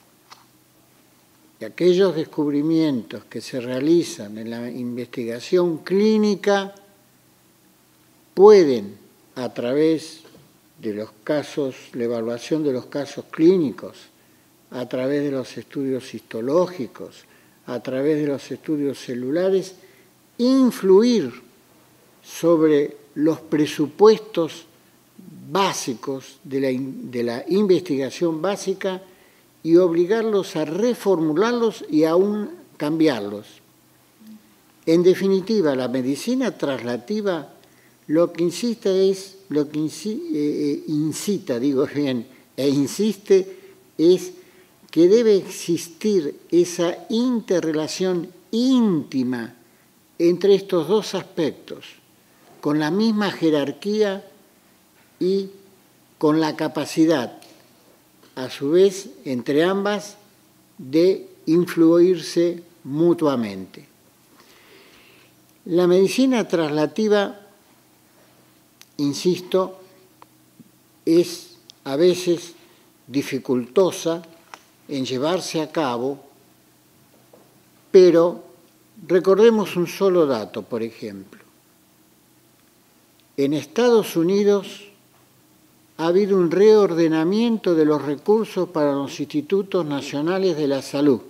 y aquellos descubrimientos que se realizan en la investigación clínica pueden, a través de los casos, la evaluación de los casos clínicos, a través de los estudios histológicos, a través de los estudios celulares, influir sobre los presupuestos básicos de la investigación básica y obligarlos a reformularlos y aún cambiarlos. En definitiva, la medicina translativa lo que insiste es que debe existir esa interrelación íntima entre estos dos aspectos, con la misma jerarquía y con la capacidad, a su vez, entre ambas, de influirse mutuamente. La medicina translativa, insisto, es a veces dificultosa en llevarse a cabo, pero recordemos un solo dato, por ejemplo. En Estados Unidos ha habido un reordenamiento de los recursos para los institutos nacionales de la salud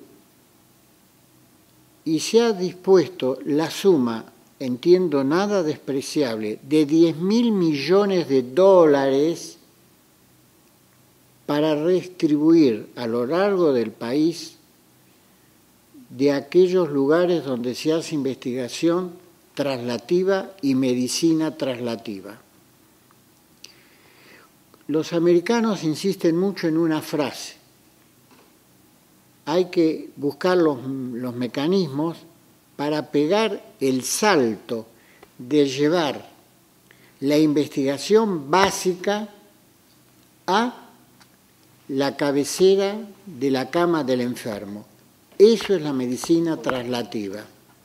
y se ha dispuesto la suma, entiendo nada despreciable, de $10.000 millones para redistribuir a lo largo del país de aquellos lugares donde se hace investigación translativa y medicina translativa. Los americanos insisten mucho en una frase. Hay que buscar los mecanismos para pegar el salto de llevar la investigación básica a la cabecera de la cama del enfermo. Eso es la medicina traslativa.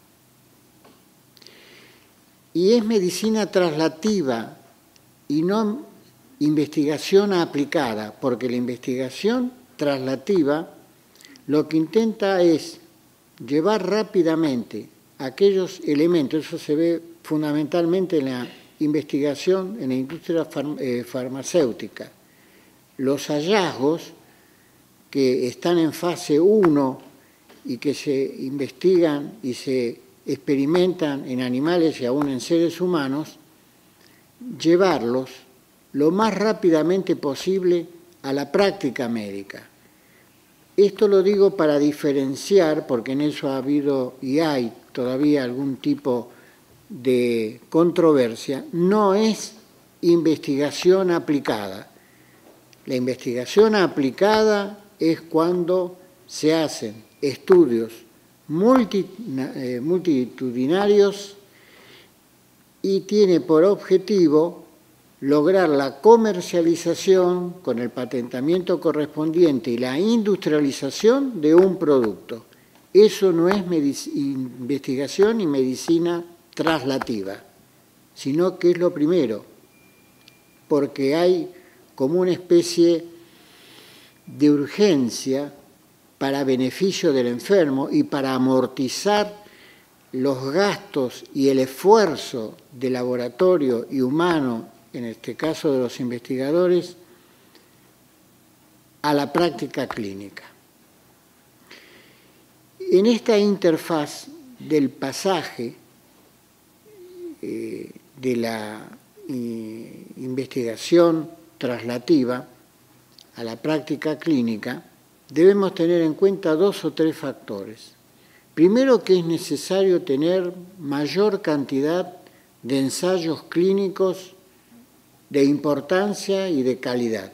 Y es medicina traslativa y no investigación aplicada, porque la investigación traslativa lo que intenta es llevar rápidamente aquellos elementos, eso se ve fundamentalmente en la investigación en la industria farmacéutica, los hallazgos que están en fase 1 y que se investigan y se experimentan en animales y aún en seres humanos, llevarlos lo más rápidamente posible a la práctica médica. Esto lo digo para diferenciar, porque en eso ha habido y hay todavía algún tipo de controversia, no es investigación aplicada. La investigación aplicada es cuando se hacen estudios multitudinarios y tiene por objetivo lograr la comercialización con el patentamiento correspondiente y la industrialización de un producto. Eso no es investigación y medicina traslativa, sino que es lo primero, porque hay como una especie de urgencia para beneficio del enfermo y para amortizar los gastos y el esfuerzo de laboratorio y humano, en este caso de los investigadores, a la práctica clínica. En esta interfaz del pasaje de la investigación traslativa a la práctica clínica, debemos tener en cuenta 2 o 3 factores. Primero, que es necesario tener mayor cantidad de ensayos clínicos de importancia y de calidad.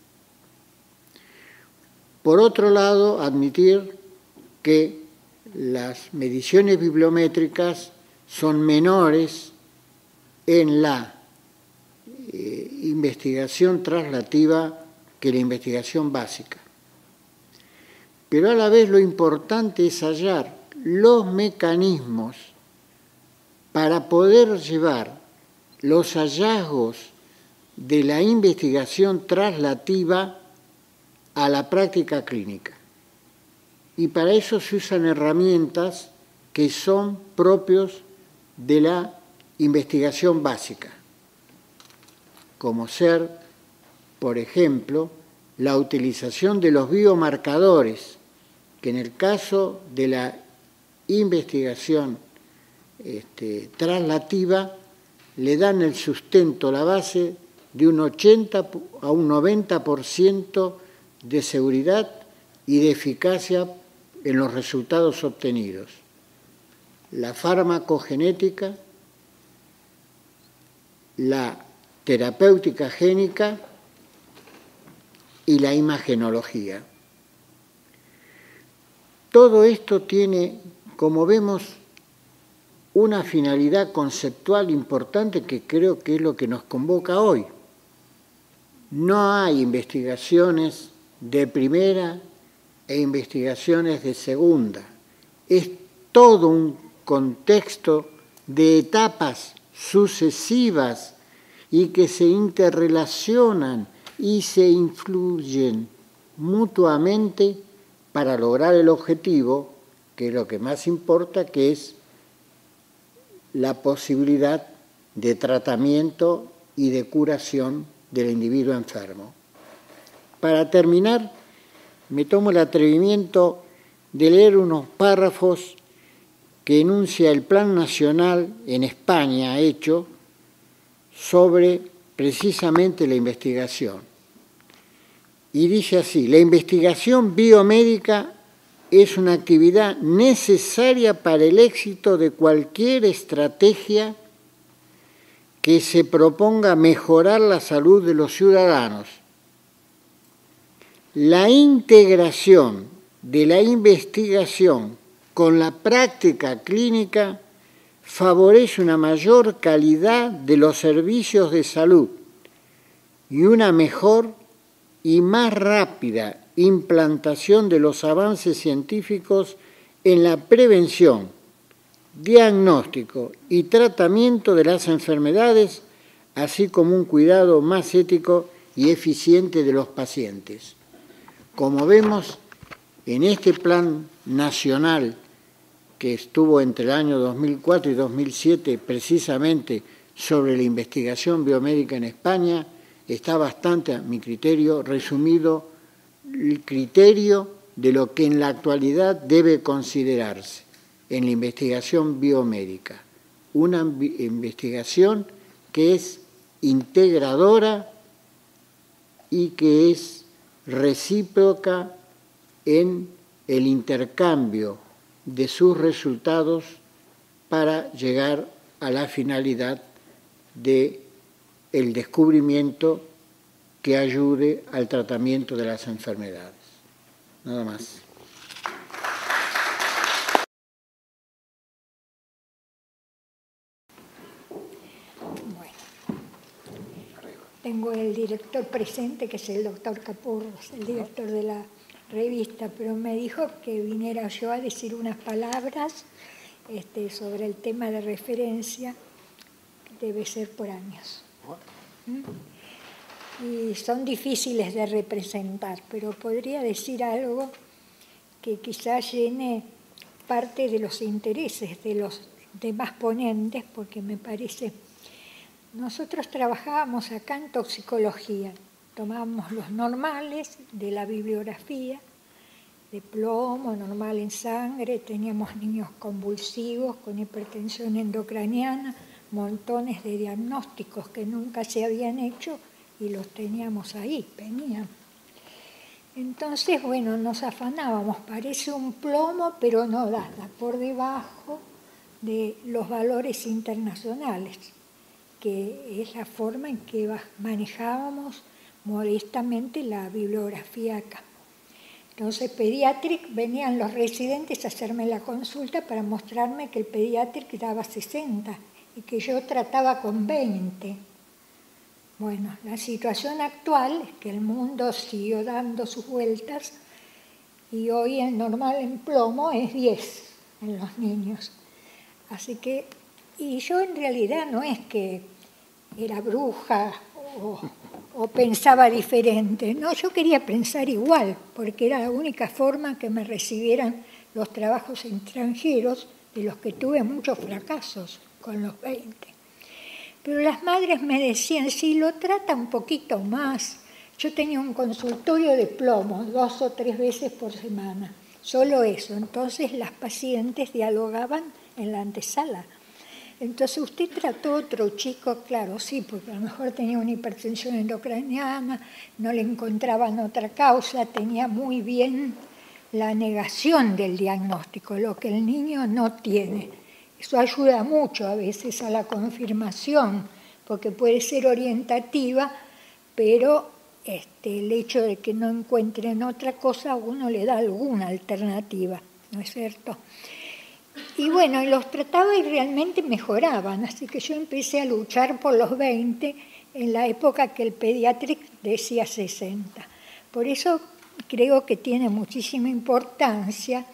Por otro lado, admitir que las mediciones bibliométricas son menores en la investigación traslativa que la investigación básica. Pero a la vez lo importante es hallar los mecanismos para poder llevar los hallazgos de la investigación traslativa a la práctica clínica. Y para eso se usan herramientas que son propios de la investigación básica, como ser, por ejemplo, la utilización de los biomarcadores, que en el caso de la investigación traslativa le dan el sustento, la base de un 80 a un 90% de seguridad y de eficacia en los resultados obtenidos. La farmacogenética, la terapéutica génica y la imagenología. Todo esto tiene, como vemos, una finalidad conceptual importante que creo que es lo que nos convoca hoy. No hay investigaciones de primera e investigaciones de segunda. Es todo un contexto de etapas sucesivas y que se interrelacionan y se influyen mutuamente para lograr el objetivo, que es lo que más importa, que es la posibilidad de tratamiento y de curación del individuo enfermo. Para terminar, me tomo el atrevimiento de leer unos párrafos que enuncia el Plan Nacional en España hecho sobre precisamente la investigación. Y dice así: la investigación biomédica es una actividad necesaria para el éxito de cualquier estrategia que se proponga mejorar la salud de los ciudadanos. La integración de la investigación con la práctica clínica favorece una mayor calidad de los servicios de salud y una mejor y más rápida implantación de los avances científicos en la prevención, diagnóstico y tratamiento de las enfermedades, así como un cuidado más ético y eficiente de los pacientes. Como vemos, en este plan nacional que estuvo entre el año 2004 y 2007 precisamente sobre la investigación biomédica en España, está bastante, a mi criterio, resumido el criterio de lo que en la actualidad debe considerarse en la investigación biomédica. Una investigación que es integradora y que es recíproca en el intercambio de sus resultados para llegar a la finalidad de el descubrimiento que ayude al tratamiento de las enfermedades. Nada más. Bueno, tengo el director presente, que es el doctor Capurros, el director de la revista, pero me dijo que viniera yo a decir unas palabras sobre el tema de referencia, que debe ser por años. Y son difíciles de representar, pero podría decir algo que quizás llene parte de los intereses de los demás ponentes, porque me parece... Nosotros trabajábamos acá en toxicología, tomábamos los normales de la bibliografía, de plomo, normal en sangre, teníamos niños convulsivos con hipertensión endocraniana, montones de diagnósticos que nunca se habían hecho y los teníamos ahí, venían. Entonces, bueno, nos afanábamos, parece un plomo, pero no da por debajo de los valores internacionales, que es la forma en que manejábamos modestamente la bibliografía acá. Entonces, Pediatric, venían los residentes a hacerme la consulta para mostrarme que el Pediatric daba 60 y que yo trataba con 20. Bueno, la situación actual es que el mundo siguió dando sus vueltas y hoy el normal en plomo es 10 en los niños. Así que, y yo en realidad no es que era bruja o pensaba diferente, no, yo quería pensar igual, porque era la única forma que me recibieran los trabajos extranjeros, de los que tuve muchos fracasos con los 20. Pero las madres me decían, sí, lo trata un poquito más. Yo tenía un consultorio de plomo 2 o 3 veces por semana, solo eso. Entonces las pacientes dialogaban en la antesala. Entonces, ¿usted trató otro chico? Claro, sí, porque a lo mejor tenía una hipertensión endocraniana, no le encontraban otra causa, tenía muy bien la negación del diagnóstico, lo que el niño no tiene. Eso ayuda mucho a veces a la confirmación, porque puede ser orientativa, pero el hecho de que no encuentren otra cosa a uno le da alguna alternativa, ¿no es cierto? Y bueno, los trataba y realmente mejoraban, así que yo empecé a luchar por los 20 en la época que el Pediatric decía 60. Por eso creo que tiene muchísima importancia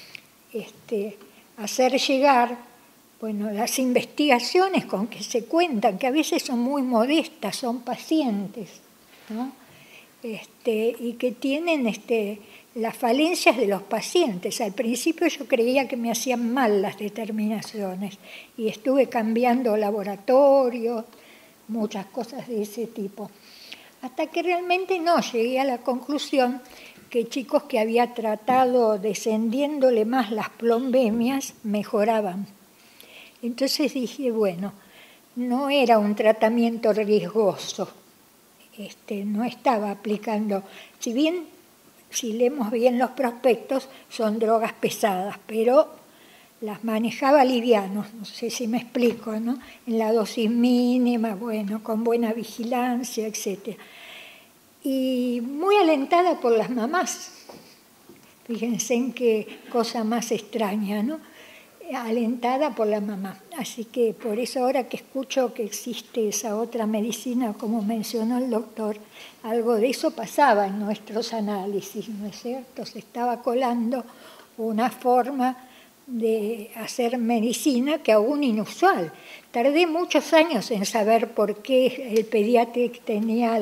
hacer llegar, bueno, las investigaciones con que se cuentan, que a veces son muy modestas, son pacientes, ¿no? Y que tienen las falencias de los pacientes. Al principio yo creía que me hacían mal las determinaciones y estuve cambiando laboratorio, muchas cosas de ese tipo. Hasta que realmente no, llegué a la conclusión que chicos que había tratado descendiéndole más las plombemias mejoraban. Entonces dije, bueno, no era un tratamiento riesgoso, no estaba aplicando, si bien, si leemos bien los prospectos, son drogas pesadas, pero las manejaba livianos, no sé si me explico, ¿no? En la dosis mínima, bueno, con buena vigilancia, etc. Y muy alentada por las mamás, fíjense en qué cosa más extraña, ¿no? alentada por la mamá. Así que por eso ahora que escucho que existe esa otra medicina, como mencionó el doctor, algo de eso pasaba en nuestros análisis, ¿no es cierto? Se estaba colando una forma de hacer medicina que aún inusual. Tardé muchos años en saber por qué el pediatra tenía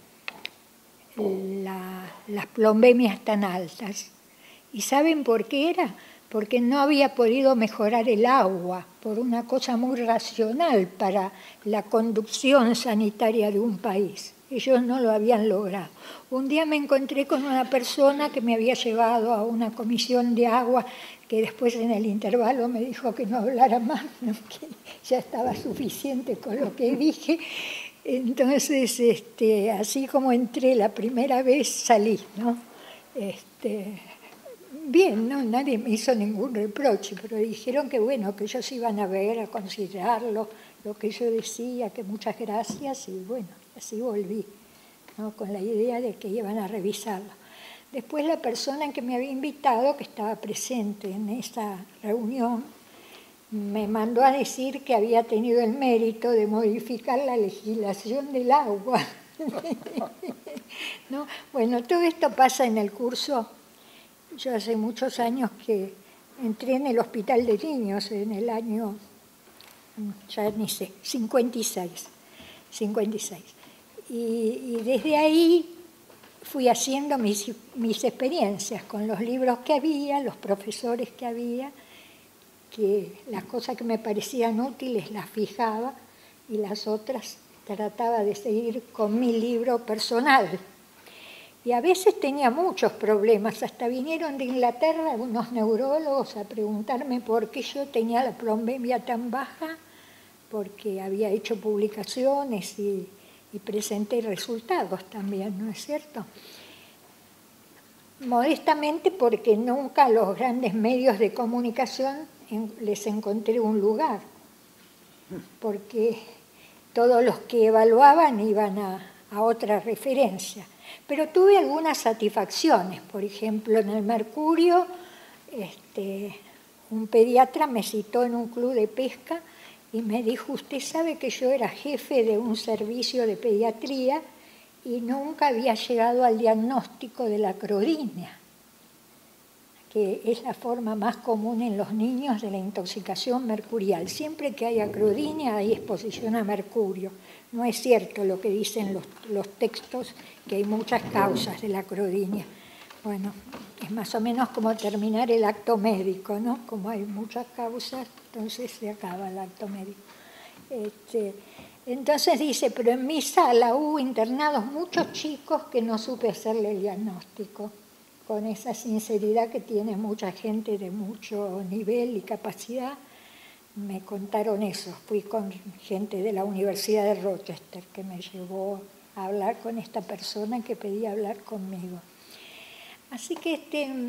las plombemias tan altas. ¿Y saben por qué era? Porque no había podido mejorar el agua, por una cosa muy racional para la conducción sanitaria de un país. Ellos no lo habían logrado. Un día me encontré con una persona que me había llevado a una comisión de agua, que después en el intervalo me dijo que no hablara más, ¿no? Que ya estaba suficiente con lo que dije. Entonces, así como entré la primera vez, salí, ¿no? Bien, no, nadie me hizo ningún reproche, pero dijeron que bueno, que ellos iban a ver, a considerarlo, lo que yo decía, que muchas gracias, y bueno, así volví, ¿no? Con la idea de que iban a revisarlo. Después la persona que me había invitado, que estaba presente en esa reunión, me mandó a decir que había tenido el mérito de modificar la legislación del agua. ¿No? Bueno, todo esto pasa en el curso. Yo hace muchos años que entré en el Hospital de Niños en el año, ya ni sé, 56. Y desde ahí fui haciendo mis experiencias con los libros que había, los profesores que había, que las cosas que me parecían útiles las fijaba y las otras trataba de seguir con mi libro personal. Y a veces tenía muchos problemas, hasta vinieron de Inglaterra unos neurólogos a preguntarme por qué yo tenía la plombemia tan baja, porque había hecho publicaciones y presenté resultados también, ¿no es cierto? Modestamente porque nunca a los grandes medios de comunicación les encontré un lugar, porque todos los que evaluaban iban a otra referencia. Pero tuve algunas satisfacciones, por ejemplo, en el Mercurio, un pediatra me citó en un club de pesca y me dijo, usted sabe que yo era jefe de un servicio de pediatría y nunca había llegado al diagnóstico de la acrodínia, que es la forma más común en los niños de la intoxicación mercurial. Siempre que hay acrodínia hay exposición a mercurio. No es cierto lo que dicen los textos, que hay muchas causas de la acrodínia. Bueno, es más o menos como terminar el acto médico, ¿no? Como hay muchas causas, entonces se acaba el acto médico. Entonces dice, pero en mi sala hubo internados muchos chicos que no supe hacerle el diagnóstico, con esa sinceridad que tiene mucha gente de mucho nivel y capacidad. Me contaron eso. Fui con gente de la Universidad de Rochester que me llevó a hablar con esta persona que pedía hablar conmigo. Así que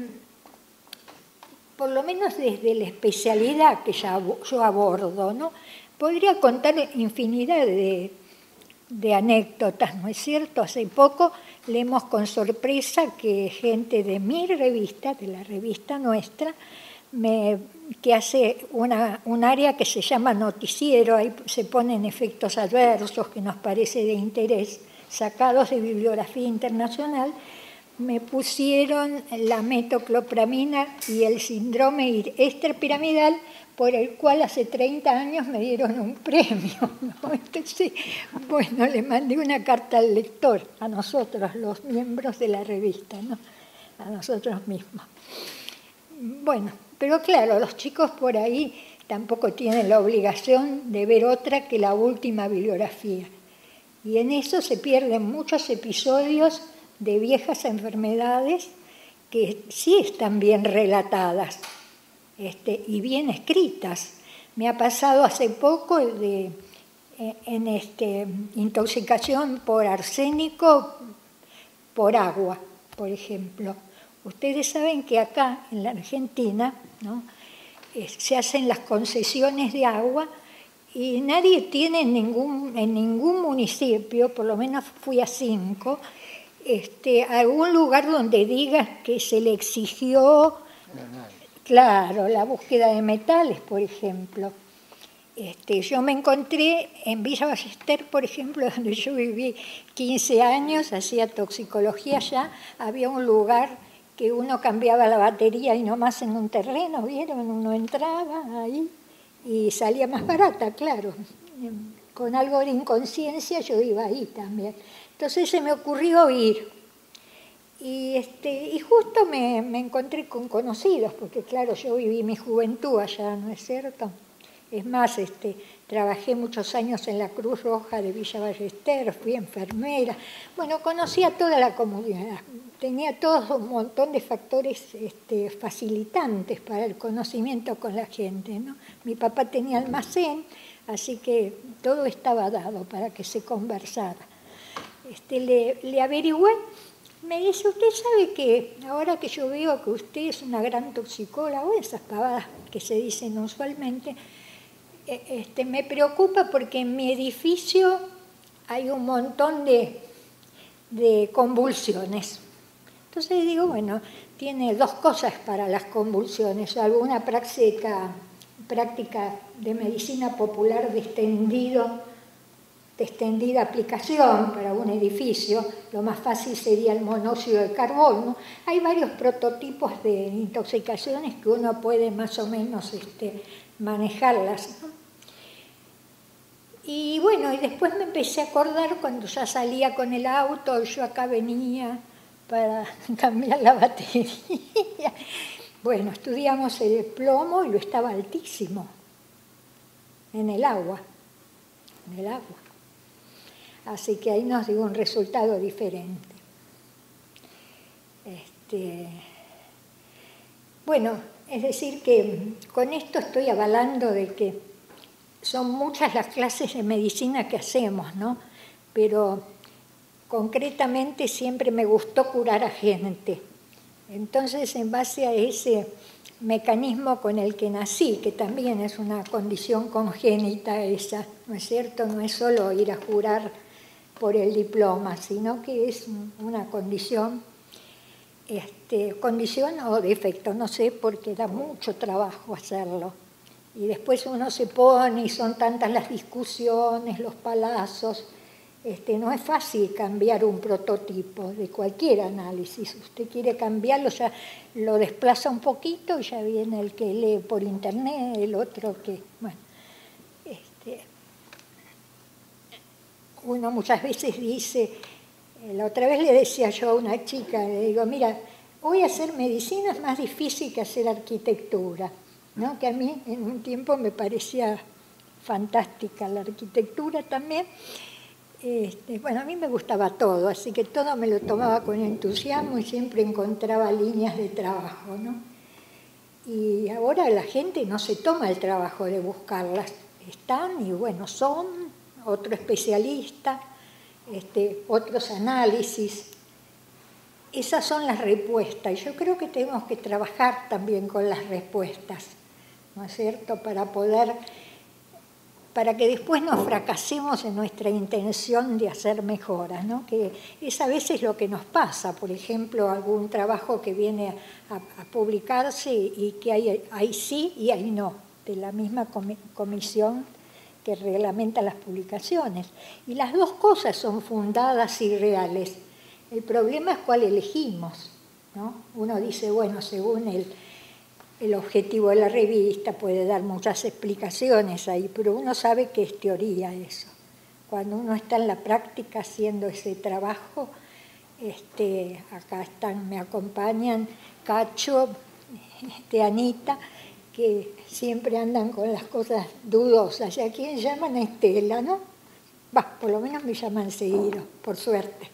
por lo menos desde la especialidad que yo abordo, ¿no? Podría contar infinidad de anécdotas, ¿no es cierto? Hace poco leemos con sorpresa que gente de mi revista, de la revista nuestra, que hace un área que se llama noticiero, ahí se ponen efectos adversos que nos parece de interés, sacados de bibliografía internacional, me pusieron la metoclopramina y el síndrome esterpiramidal, por el cual hace 30 años me dieron un premio, ¿no? Entonces, bueno, le mandé una carta al lector, a nosotros, los miembros de la revista, ¿no? A nosotros mismos. Bueno, pero claro, los chicos por ahí tampoco tienen la obligación de ver otra que la última bibliografía. Y en eso se pierden muchos episodios de viejas enfermedades que sí están bien relatadas y bien escritas. Me ha pasado hace poco intoxicación por arsénico por agua, por ejemplo. Ustedes saben que acá, en la Argentina, ¿no? Se hacen las concesiones de agua y nadie tiene en ningún municipio, por lo menos fui a 5, algún lugar donde diga que se le exigió Claro, la búsqueda de metales, por ejemplo. Yo me encontré en Villa Ballester, por ejemplo, donde yo viví 15 años, hacía toxicología allá, había un lugar que uno cambiaba la batería y nomás en un terreno, ¿vieron? Uno entraba ahí y salía más barata, claro. Con algo de inconsciencia yo iba ahí también. Entonces se me ocurrió ir. Y justo me encontré con conocidos, porque claro, yo viví mi juventud allá, ¿no es cierto? Es más, trabajé muchos años en la Cruz Roja de Villa Ballester, fui enfermera. Bueno, conocí a toda la comunidad. Tenía todo un montón de factores facilitantes para el conocimiento con la gente, ¿no? Mi papá tenía almacén, así que todo estaba dado para que se conversara. Le averigüé, me dice, usted sabe que ahora que yo veo que usted es una gran toxicóloga, o esas pavadas que se dicen usualmente, me preocupa porque en mi edificio hay un montón de convulsiones. Entonces digo, bueno, tiene dos cosas para las convulsiones, alguna práctica de medicina popular de extendida aplicación para un edificio, lo más fácil sería el monóxido de carbono. Hay varios prototipos de intoxicaciones que uno puede más o menos manejarlas, ¿no? Y bueno, y después me empecé a acordar cuando ya salía con el auto, yo acá venía para cambiar la batería. Bueno, estudiamos el plomo y lo estaba altísimo en el agua. Así que ahí nos dio un resultado diferente. Bueno, es decir que con esto estoy avalando de que son muchas las clases de medicina que hacemos, ¿no? Pero concretamente siempre me gustó curar a gente. Entonces, en base a ese mecanismo con el que nací, que también es una condición congénita esa, ¿no es cierto? No es solo ir a curar por el diploma, sino que es una condición o defecto, no sé, porque da mucho trabajo hacerlo. Y después uno se pone y son tantas las discusiones, los palazos. No es fácil cambiar un prototipo de cualquier análisis. Usted quiere cambiarlo, ya lo desplaza un poquito y ya viene el que lee por internet, el otro que... Bueno, uno muchas veces dice... La otra vez le decía yo a una chica, le digo, mira, hoy hacer medicina es más difícil que hacer arquitectura, ¿no? Que a mí en un tiempo me parecía fantástica la arquitectura también. Bueno, a mí me gustaba todo, así que todo me lo tomaba con entusiasmo y siempre encontraba líneas de trabajo, ¿no? Y ahora la gente no se toma el trabajo de buscarlas, están y bueno, son otro especialista, otros análisis. Esas son las respuestas y yo creo que tenemos que trabajar también con las respuestas, ¿no es cierto?, para que después no fracasemos en nuestra intención de hacer mejoras, ¿no? Que es a veces lo que nos pasa, por ejemplo, algún trabajo que viene a publicarse y que hay sí y hay no, de la misma comisión que reglamenta las publicaciones. Y las dos cosas son fundadas y reales. El problema es cuál elegimos, ¿no? Uno dice, bueno, según el objetivo de la revista puede dar muchas explicaciones ahí, pero uno sabe que es teoría eso. Cuando uno está en la práctica haciendo ese trabajo, acá me acompañan Cacho, Anita, que siempre andan con las cosas dudosas. ¿Y a quién llaman? A Estela, ¿no? Por lo menos me llaman seguido, por suerte.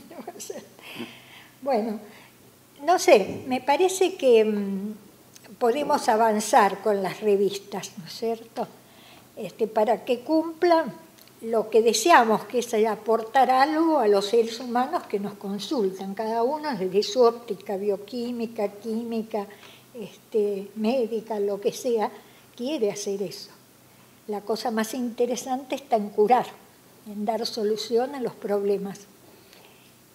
Bueno, no sé, me parece que podemos avanzar con las revistas, ¿no es cierto?, para que cumplan lo que deseamos, que es aportar algo a los seres humanos que nos consultan, cada uno desde su óptica bioquímica, química, médica, lo que sea, quiere hacer eso. La cosa más interesante está en curar, en dar solución a los problemas.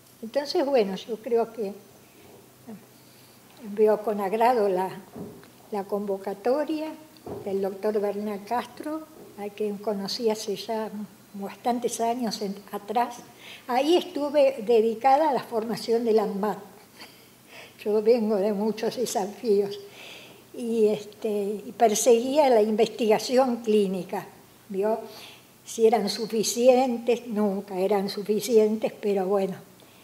Entonces, bueno, yo creo que veo con agrado la la convocatoria del doctor Bernal Castro, al que conocí hace ya bastantes años atrás. Ahí estuve dedicada a la formación del ANMAT. Yo vengo de muchos desafíos y perseguía la investigación clínica. ¿Vio? Si eran suficientes, nunca eran suficientes, pero bueno,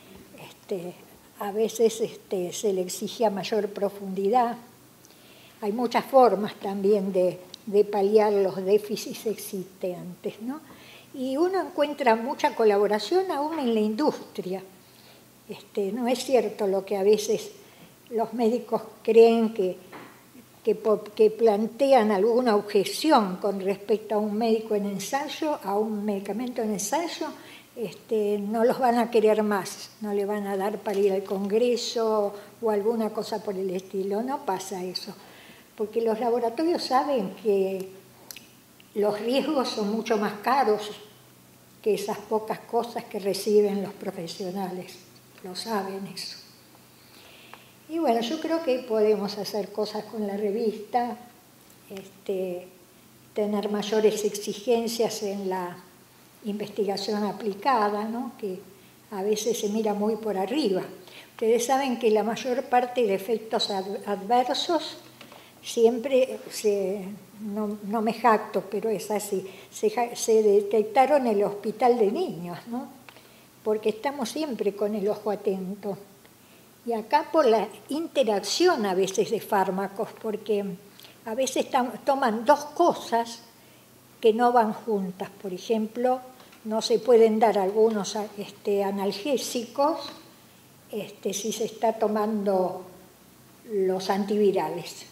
a veces se le exigía mayor profundidad. Hay muchas formas también de paliar los déficits existentes, ¿no? Y uno encuentra mucha colaboración aún en la industria. No es cierto lo que a veces los médicos creen que plantean alguna objeción con respecto a un médico en ensayo, a un medicamento en ensayo, no los van a querer más, no le van a dar para ir al Congreso o alguna cosa por el estilo. No pasa eso, porque los laboratorios saben que los riesgos son mucho más caros que esas pocas cosas que reciben los profesionales, lo saben eso. Y bueno, yo creo que podemos hacer cosas con la revista, tener mayores exigencias en la investigación aplicada, ¿no? Que a veces se mira muy por arriba. Ustedes saben que la mayor parte de efectos adversos siempre, no me jacto, pero es así, se detectaron en el hospital de niños, ¿no? Porque estamos siempre con el ojo atento. Y acá por la interacción a veces de fármacos, porque a veces toman dos cosas que no van juntas. Por ejemplo, no se pueden dar algunos analgésicos si se está tomando los antivirales.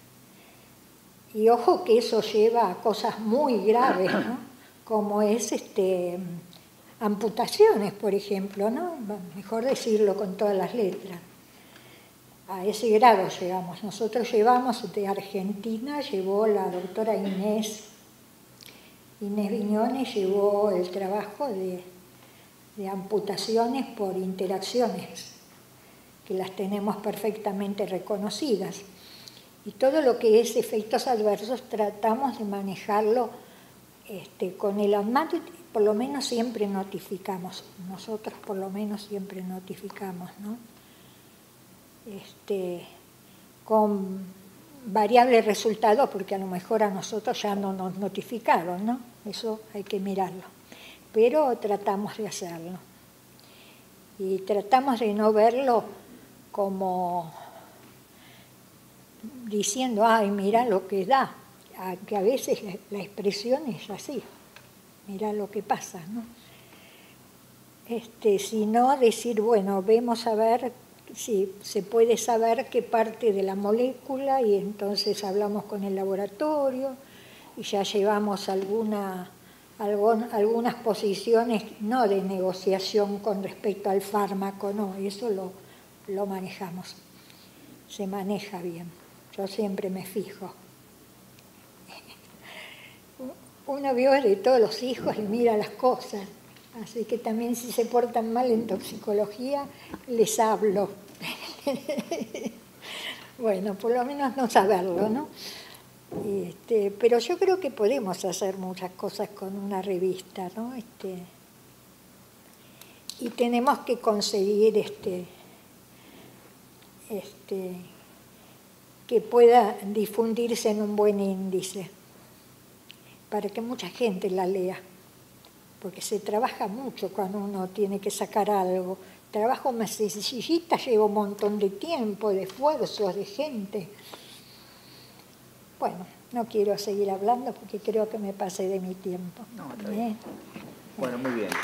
Y ojo que eso lleva a cosas muy graves, ¿no? Como es amputaciones, por ejemplo, ¿no? Mejor decirlo con todas las letras. A ese grado llegamos. Nosotros llevamos de Argentina, llevó la doctora Inés Viñones, llevó el trabajo de amputaciones por interacciones, que las tenemos perfectamente reconocidas. Y todo lo que es efectos adversos tratamos de manejarlo con el ANMAT. Por lo menos siempre notificamos, nosotros por lo menos siempre notificamos, ¿no? Con variables resultados, porque a lo mejor a nosotros ya no nos notificaron, ¿no? Eso hay que mirarlo. Pero tratamos de hacerlo. Y tratamos de no verlo como diciendo, ay, mira lo que da, que a veces la expresión es así. Mirá lo que pasa, ¿no? Sino decir, bueno, vemos a ver si se puede saber qué parte de la molécula y entonces hablamos con el laboratorio y ya llevamos algunas posiciones, no de negociación con respecto al fármaco, no, eso lo manejamos, se maneja bien, yo siempre me fijo. Uno vio de todos los hijos y mira las cosas, así que también si se portan mal en toxicología, les hablo. Bueno, por lo menos no saberlo, ¿no? Pero yo creo que podemos hacer muchas cosas con una revista, ¿no? Y tenemos que conseguir que pueda difundirse en un buen índice, para que mucha gente la lea, porque se trabaja mucho cuando uno tiene que sacar algo. Trabajo más sencillita, lleva un montón de tiempo, de esfuerzos, de gente. Bueno, no quiero seguir hablando porque creo que me pasé de mi tiempo. No, está bien. Bueno, muy bien.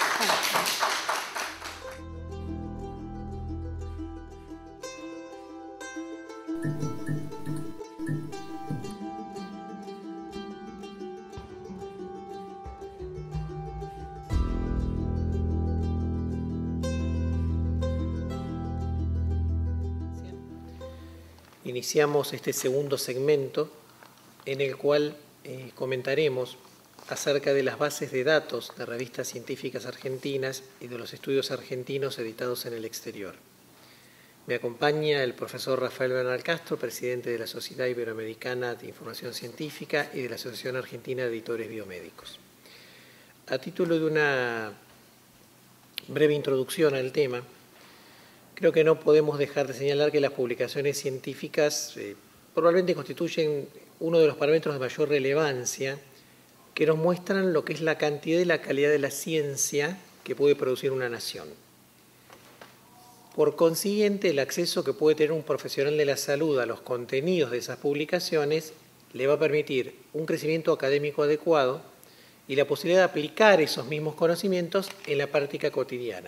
Iniciamos este segundo segmento en el cual comentaremos acerca de las bases de datos de revistas científicas argentinas y de los estudios argentinos editados en el exterior. Me acompaña el profesor Rafael Bernal Castro, presidente de la Sociedad Iberoamericana de Información Científica y de la Asociación Argentina de Editores Biomédicos. A título de una breve introducción al tema, creo que no podemos dejar de señalar que las publicaciones científicas probablemente constituyen uno de los parámetros de mayor relevancia que nos muestran lo que es la cantidad y la calidad de la ciencia que puede producir una nación. Por consiguiente, el acceso que puede tener un profesional de la salud a los contenidos de esas publicaciones le va a permitir un crecimiento académico adecuado y la posibilidad de aplicar esos mismos conocimientos en la práctica cotidiana.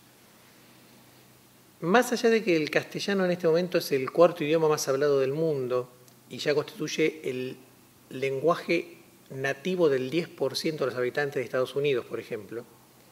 Más allá de que el castellano en este momento es el cuarto idioma más hablado del mundo y ya constituye el lenguaje nativo del 10% de los habitantes de Estados Unidos, por ejemplo,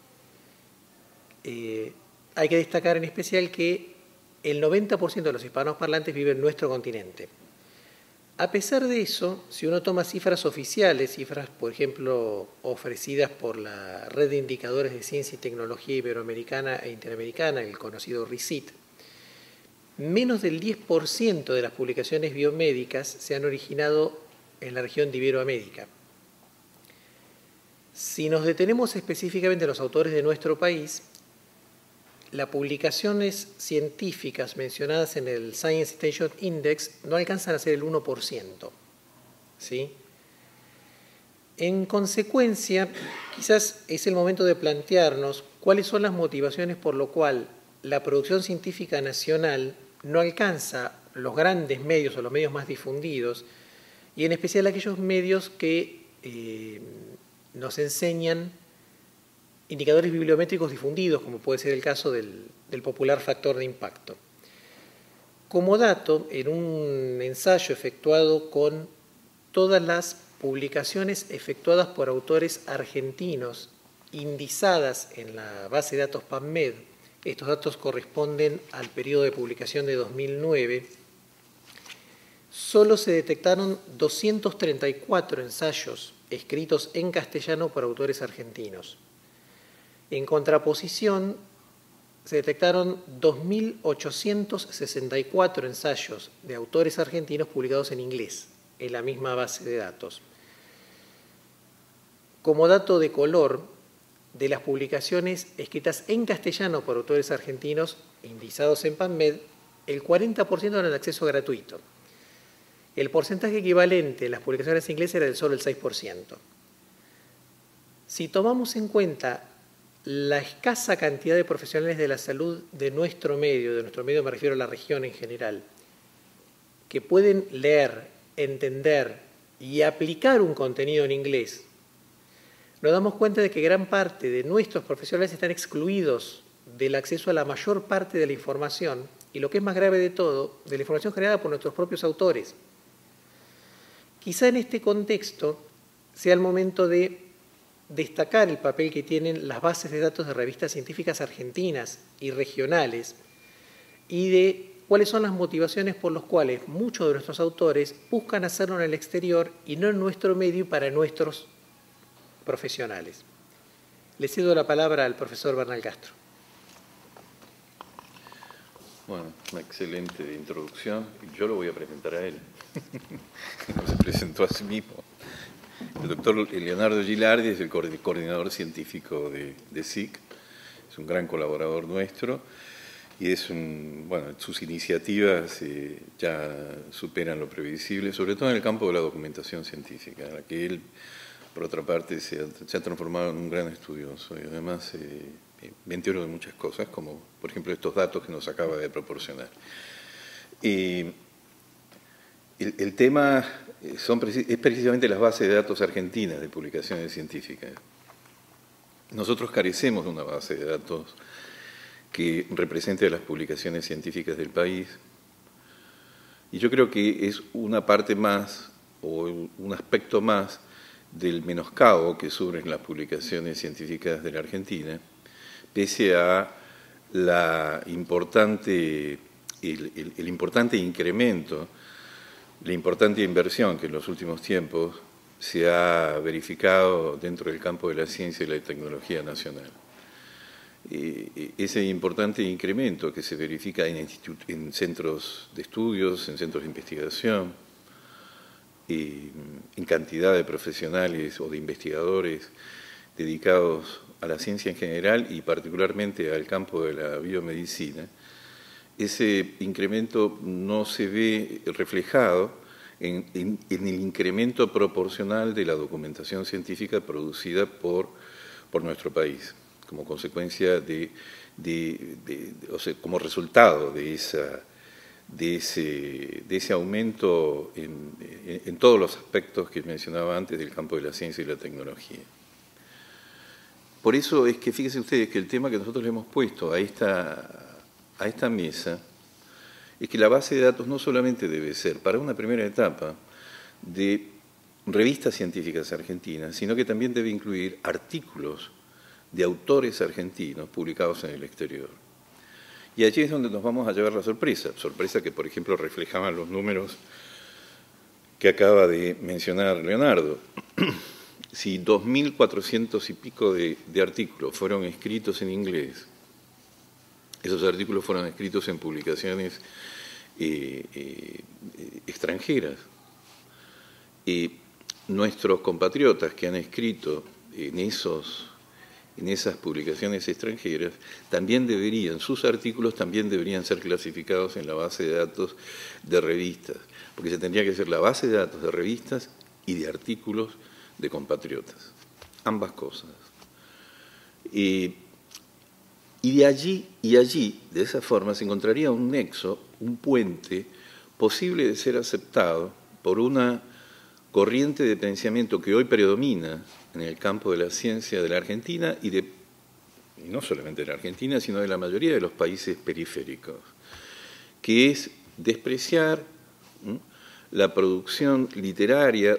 hay que destacar en especial que el 90% de los hispanoparlantes viven en nuestro continente. A pesar de eso, si uno toma cifras oficiales, cifras, por ejemplo, ofrecidas por la Red de Indicadores de Ciencia y Tecnología Iberoamericana e Interamericana, el conocido RICIT, menos del 10% de las publicaciones biomédicas se han originado en la región de Iberoamérica. Si nos detenemos específicamente en los autores de nuestro país, las publicaciones científicas mencionadas en el Science Citation Index no alcanzan a ser el 1%. ¿Sí? En consecuencia, quizás es el momento de plantearnos cuáles son las motivaciones por lo cual la producción científica nacional no alcanza los grandes medios o los medios más difundidos, y en especial aquellos medios que nos enseñan indicadores bibliométricos difundidos, como puede ser el caso del popular factor de impacto. Como dato, en un ensayo efectuado con todas las publicaciones efectuadas por autores argentinos indizadas en la base de datos PubMed, estos datos corresponden al periodo de publicación de 2009, solo se detectaron 234 ensayos escritos en castellano por autores argentinos. En contraposición, se detectaron 2.864 ensayos de autores argentinos publicados en inglés, en la misma base de datos. Como dato de color, de las publicaciones escritas en castellano por autores argentinos indizados en PubMed, el 40% eran de acceso gratuito. El porcentaje equivalente de las publicaciones en inglés era del solo el 6%. Si tomamos en cuenta la escasa cantidad de profesionales de la salud de nuestro medio me refiero a la región en general, que pueden leer, entender y aplicar un contenido en inglés, nos damos cuenta de que gran parte de nuestros profesionales están excluidos del acceso a la mayor parte de la información y, lo que es más grave de todo, de la información generada por nuestros propios autores. Quizá en este contexto sea el momento de destacar el papel que tienen las bases de datos de revistas científicas argentinas y regionales y de cuáles son las motivaciones por las cuales muchos de nuestros autores buscan hacerlo en el exterior y no en nuestro medio y para nuestros profesionales. Le cedo la palabra al profesor Bernal Castro. Bueno, una excelente introducción. Yo lo voy a presentar a él. No se presentó a sí mismo. El doctor Leonardo Gilardi es el coordinador científico de SIC, es un gran colaborador nuestro y sus iniciativas ya superan lo previsible, sobre todo en el campo de la documentación científica, en la que él, por otra parte, se ha transformado en un gran estudioso y además ventero de muchas cosas, como por ejemplo estos datos que nos acaba de proporcionar. El tema es precisamente las bases de datos argentinas de publicaciones científicas. Nosotros carecemos de una base de datos que represente las publicaciones científicas del país, y yo creo que es una parte más o un aspecto más del menoscabo que sufren las publicaciones científicas de la Argentina, pese a el importante incremento, la importante inversión que en los últimos tiempos se ha verificado dentro del campo de la ciencia y la tecnología nacional. ese importante incremento que se verifica en centros de estudios, en centros de investigación, en cantidad de profesionales o de investigadores dedicados a la ciencia en general y particularmente al campo de la biomedicina, ese incremento no se ve reflejado en el incremento proporcional de la documentación científica producida por nuestro país, como consecuencia o sea, como resultado de ese aumento en todos los aspectos que mencionaba antes del campo de la ciencia y la tecnología. Por eso es que fíjense ustedes que el tema que nosotros le hemos puesto a esta mesa es que la base de datos no solamente debe ser, para una primera etapa, de revistas científicas argentinas, sino que también debe incluir artículos de autores argentinos publicados en el exterior. Y allí es donde nos vamos a llevar la sorpresa que, por ejemplo, reflejaban los números que acaba de mencionar Leonardo. Si 2.400 y pico de artículos fueron escritos en inglés, esos artículos fueron escritos en publicaciones extranjeras. Nuestros compatriotas que han escrito en esas publicaciones extranjeras, sus artículos también deberían ser clasificados en la base de datos de revistas, porque se tendría que hacer la base de datos de revistas y de artículos de compatriotas, ambas cosas. Y de allí, de esa forma, se encontraría un nexo, un puente posible de ser aceptado por una corriente de pensamiento que hoy predomina en el campo de la ciencia de la Argentina y no solamente de la Argentina, sino de la mayoría de los países periféricos, que es despreciar la producción literaria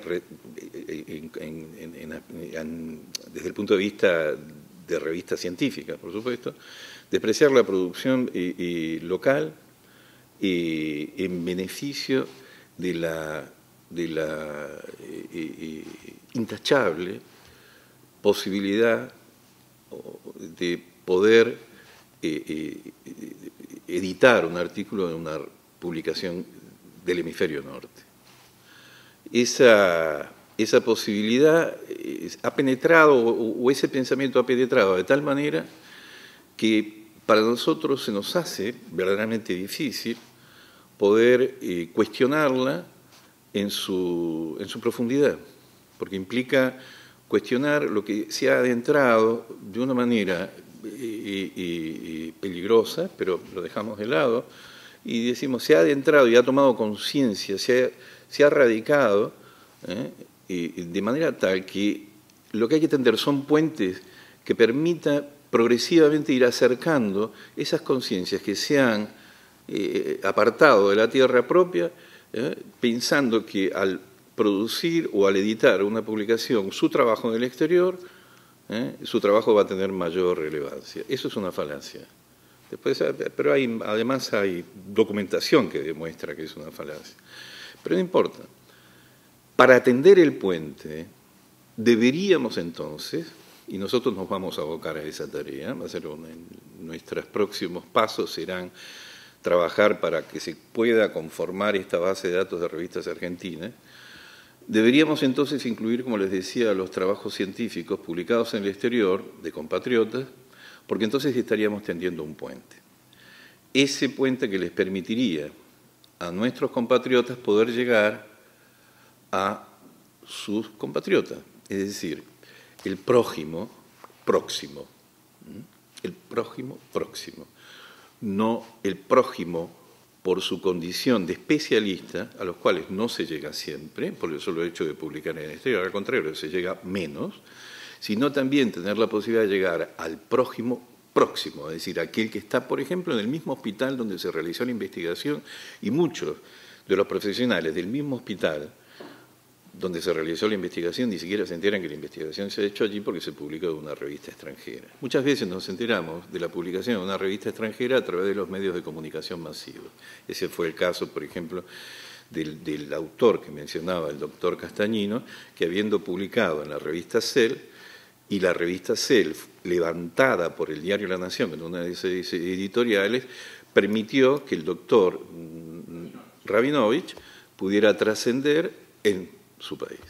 desde el punto de vista de revistas científicas, por supuesto, despreciar la producción local en beneficio de la intachable posibilidad de poder editar un artículo en una publicación del hemisferio norte. Esa posibilidad ha penetrado, o ese pensamiento ha penetrado de tal manera que para nosotros se nos hace verdaderamente difícil poder cuestionarla en su profundidad, porque implica cuestionar lo que se ha adentrado de una manera peligrosa, pero lo dejamos de lado, y decimos, se ha adentrado y ha tomado conciencia, se ha radicado, de manera tal que lo que hay que tender son puentes que permitan progresivamente ir acercando esas conciencias que se han apartado de la tierra propia, pensando que al producir o al editar una publicación su trabajo en el exterior, su trabajo va a tener mayor relevancia. Eso es una falacia. Pero además hay documentación que demuestra que es una falacia. Pero no importa. Para atender el puente, deberíamos entonces, y nosotros nos vamos a abocar a esa tarea, nuestros próximos pasos serán trabajar para que se pueda conformar esta base de datos de revistas argentinas, deberíamos entonces incluir, como les decía, los trabajos científicos publicados en el exterior de compatriotas, porque entonces estaríamos tendiendo un puente. Ese puente que les permitiría a nuestros compatriotas poder llegar a sus compatriotas, es decir, el prójimo próximo, no el prójimo por su condición de especialista, a los cuales no se llega siempre, por el solo hecho de publicar en el exterior, al contrario, se llega menos, sino también tener la posibilidad de llegar al prójimo próximo, es decir, aquel que está, por ejemplo, en el mismo hospital donde se realizó la investigación, y muchos de los profesionales del mismo hospital donde se realizó la investigación ni siquiera se enteran que la investigación se ha hecho allí porque se publicó en una revista extranjera. Muchas veces nos enteramos de la publicación en una revista extranjera a través de los medios de comunicación masivos. Ese fue el caso, por ejemplo, del autor que mencionaba, el doctor Castañino, que habiendo publicado en la revista Cell y la revista Self, levantada por el diario La Nación en una de esas editoriales, permitió que el doctor Rabinovich pudiera trascender en su país.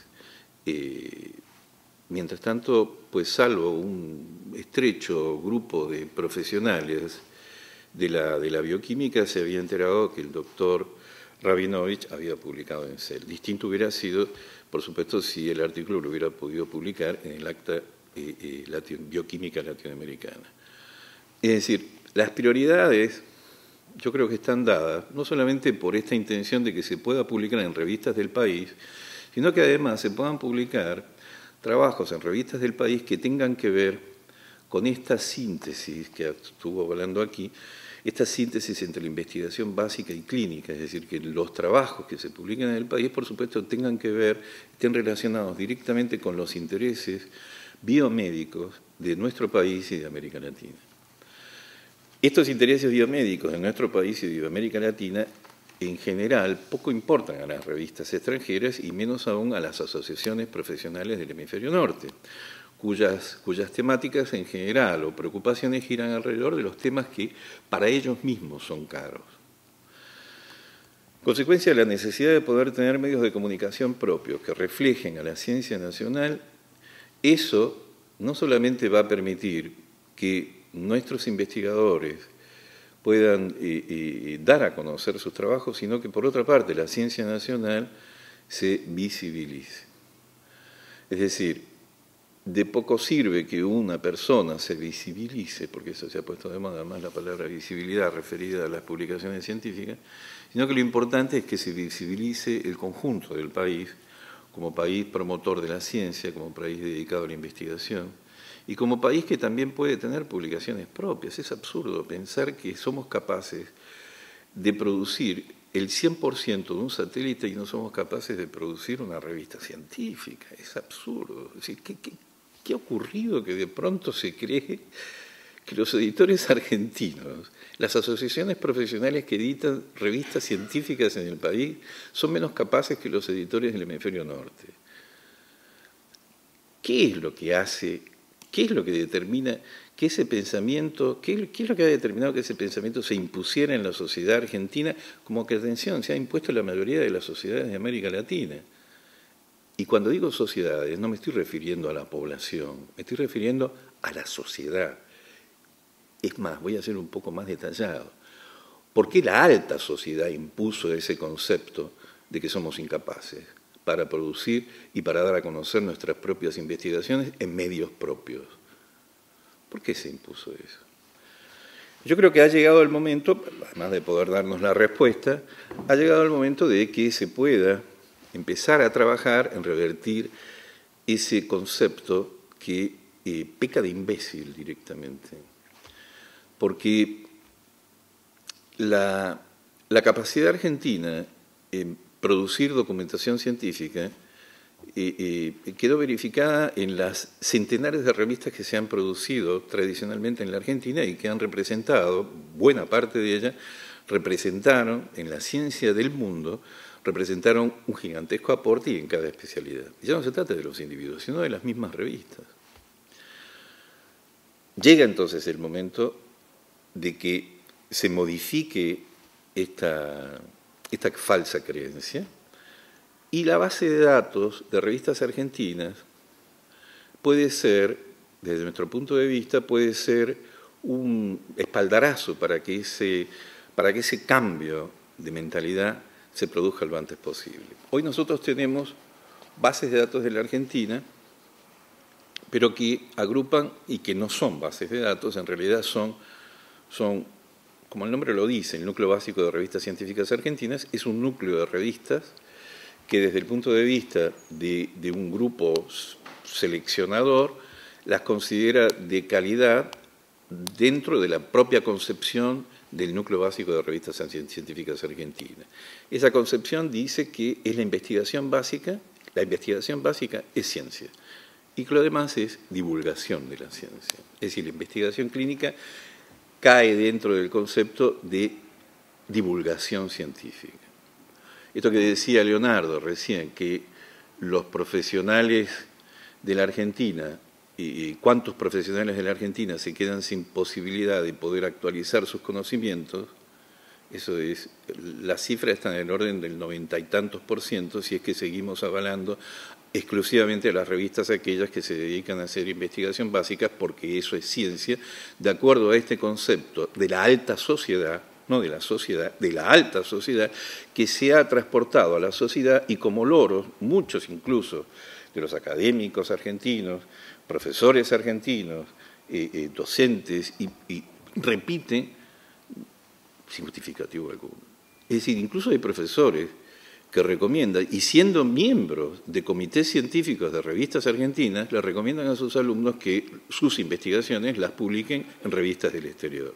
Mientras tanto, pues salvo un estrecho grupo de profesionales de la bioquímica, se había enterado que el doctor Rabinovich había publicado en Cell. Distinto hubiera sido, por supuesto, si el artículo lo hubiera podido publicar en el Acta Bioquímica Latinoamericana. Es decir, las prioridades yo creo que están dadas no solamente por esta intención de que se pueda publicar en revistas del país, sino que además se puedan publicar trabajos en revistas del país que tengan que ver con esta síntesis que estuvo hablando aquí, esta síntesis entre la investigación básica y clínica, es decir, que los trabajos que se publican en el país, por supuesto, tengan que ver, estén relacionados directamente con los intereses biomédicos de nuestro país y de América Latina. Estos intereses biomédicos de nuestro país y de América Latina, en general, poco importan a las revistas extranjeras y menos aún a las asociaciones profesionales del hemisferio norte, cuyas temáticas en general o preocupaciones giran alrededor de los temas que para ellos mismos son caros. Consecuencia de la necesidad de poder tener medios de comunicación propios que reflejen a la ciencia nacional, eso no solamente va a permitir que nuestros investigadores puedan dar a conocer sus trabajos, sino que por otra parte la ciencia nacional se visibilice. Es decir, de poco sirve que una persona se visibilice, porque eso se ha puesto de moda más la palabra visibilidad referida a las publicaciones científicas, sino que lo importante es que se visibilice el conjunto del país como país promotor de la ciencia, como país dedicado a la investigación, y como país que también puede tener publicaciones propias. Es absurdo pensar que somos capaces de producir el 100% de un satélite y no somos capaces de producir una revista científica. Es absurdo. Es decir, ¿qué ha ocurrido que de pronto se cree que los editores argentinos, las asociaciones profesionales que editan revistas científicas en el país, son menos capaces que los editores del hemisferio norte? ¿Qué es lo que hace, qué es lo que determina que ese pensamiento, qué es lo que ha determinado que ese pensamiento se impusiera en la sociedad argentina, como que, atención, se ha impuesto en la mayoría de las sociedades de América Latina? Y cuando digo sociedades, no me estoy refiriendo a la población, me estoy refiriendo a la sociedad. Es más, voy a ser un poco más detallado. ¿Por qué la alta sociedad impuso ese concepto de que somos incapaces para producir y para dar a conocer nuestras propias investigaciones en medios propios? ¿Por qué se impuso eso? Yo creo que ha llegado el momento, además de poder darnos la respuesta, ha llegado el momento de que se pueda empezar a trabajar en revertir ese concepto que peca de imbécil directamente. Porque la capacidad argentina en producir documentación científica quedó verificada en las centenares de revistas que se han producido tradicionalmente en la Argentina y que han representado, buena parte de ellas, representaron en la ciencia del mundo, representaron un gigantesco aporte y en cada especialidad. Y ya no se trata de los individuos, sino de las mismas revistas. Llega entonces el momento de que se modifique esta falsa creencia y la base de datos de revistas argentinas puede ser, desde nuestro punto de vista, puede ser un espaldarazo para que ese cambio de mentalidad se produzca lo antes posible. Hoy nosotros tenemos bases de datos de la Argentina, pero que agrupan y que no son bases de datos, en realidad son, como el nombre lo dice, el núcleo básico de revistas científicas argentinas, es un núcleo de revistas que desde el punto de vista de un grupo seleccionador las considera de calidad dentro de la propia concepción del núcleo básico de revistas científicas argentinas. Esa concepción dice que es la investigación básica es ciencia y que lo demás es divulgación de la ciencia. Es decir, la investigación clínica cae dentro del concepto de divulgación científica. Esto que decía Leonardo recién, que los profesionales de la Argentina y cuántos profesionales de la Argentina se quedan sin posibilidad de poder actualizar sus conocimientos, eso es, la cifra está en el orden del 90 y tantos %, si es que seguimos avalando exclusivamente a las revistas aquellas que se dedican a hacer investigación básica, porque eso es ciencia, de acuerdo a este concepto de la alta sociedad, no de la sociedad, de la alta sociedad, que se ha transportado a la sociedad y como loros, muchos incluso de los académicos argentinos, profesores argentinos, docentes, y repiten sin justificativo alguno. Es decir, incluso hay profesores que recomiendan, y siendo miembros de comités científicos de revistas argentinas, le recomiendan a sus alumnos que sus investigaciones las publiquen en revistas del exterior.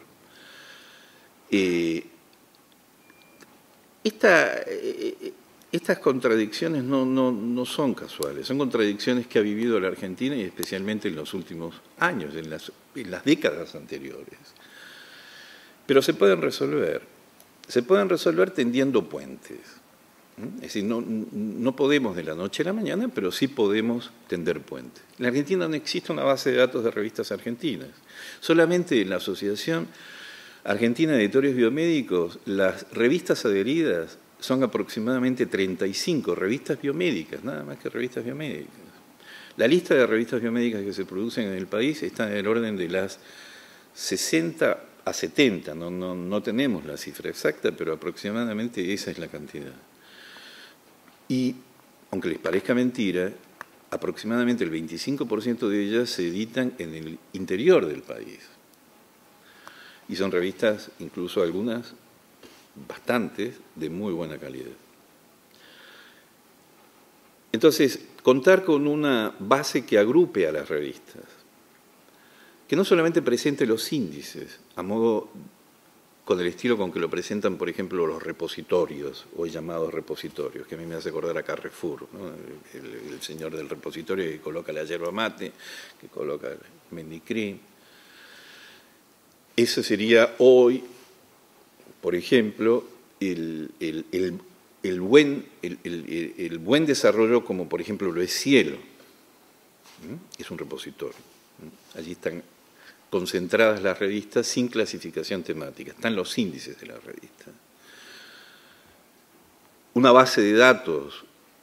Estas contradicciones no son casuales, son contradicciones que ha vivido la Argentina y especialmente en los últimos años, en las décadas anteriores. Pero se pueden resolver tendiendo puentes. Es decir, no podemos de la noche a la mañana, pero sí podemos tender puentes. En la Argentina no existe una base de datos de revistas argentinas. Solamente en la Asociación Argentina de Editores Biomédicos, las revistas adheridas son aproximadamente 35 revistas biomédicas, nada más que revistas biomédicas. La lista de revistas biomédicas que se producen en el país está en el orden de las 60 a 70, no tenemos la cifra exacta, pero aproximadamente esa es la cantidad. Y, aunque les parezca mentira, aproximadamente el 25% de ellas se editan en el interior del país. Y son revistas, incluso algunas, bastantes, de muy buena calidad. Entonces, contar con una base que agrupe a las revistas, que no solamente presente los índices, a modo con el estilo con que lo presentan, por ejemplo, los repositorios, hoy llamados repositorios, que a mí me hace acordar a Carrefour, ¿no? El señor del repositorio que coloca la yerba mate, que coloca el mendicrí. Eso sería hoy, por ejemplo, el buen desarrollo, como por ejemplo lo es Cielo. Es un repositorio. Allí están concentradas las revistas sin clasificación temática, están los índices de la revista. Una base de datos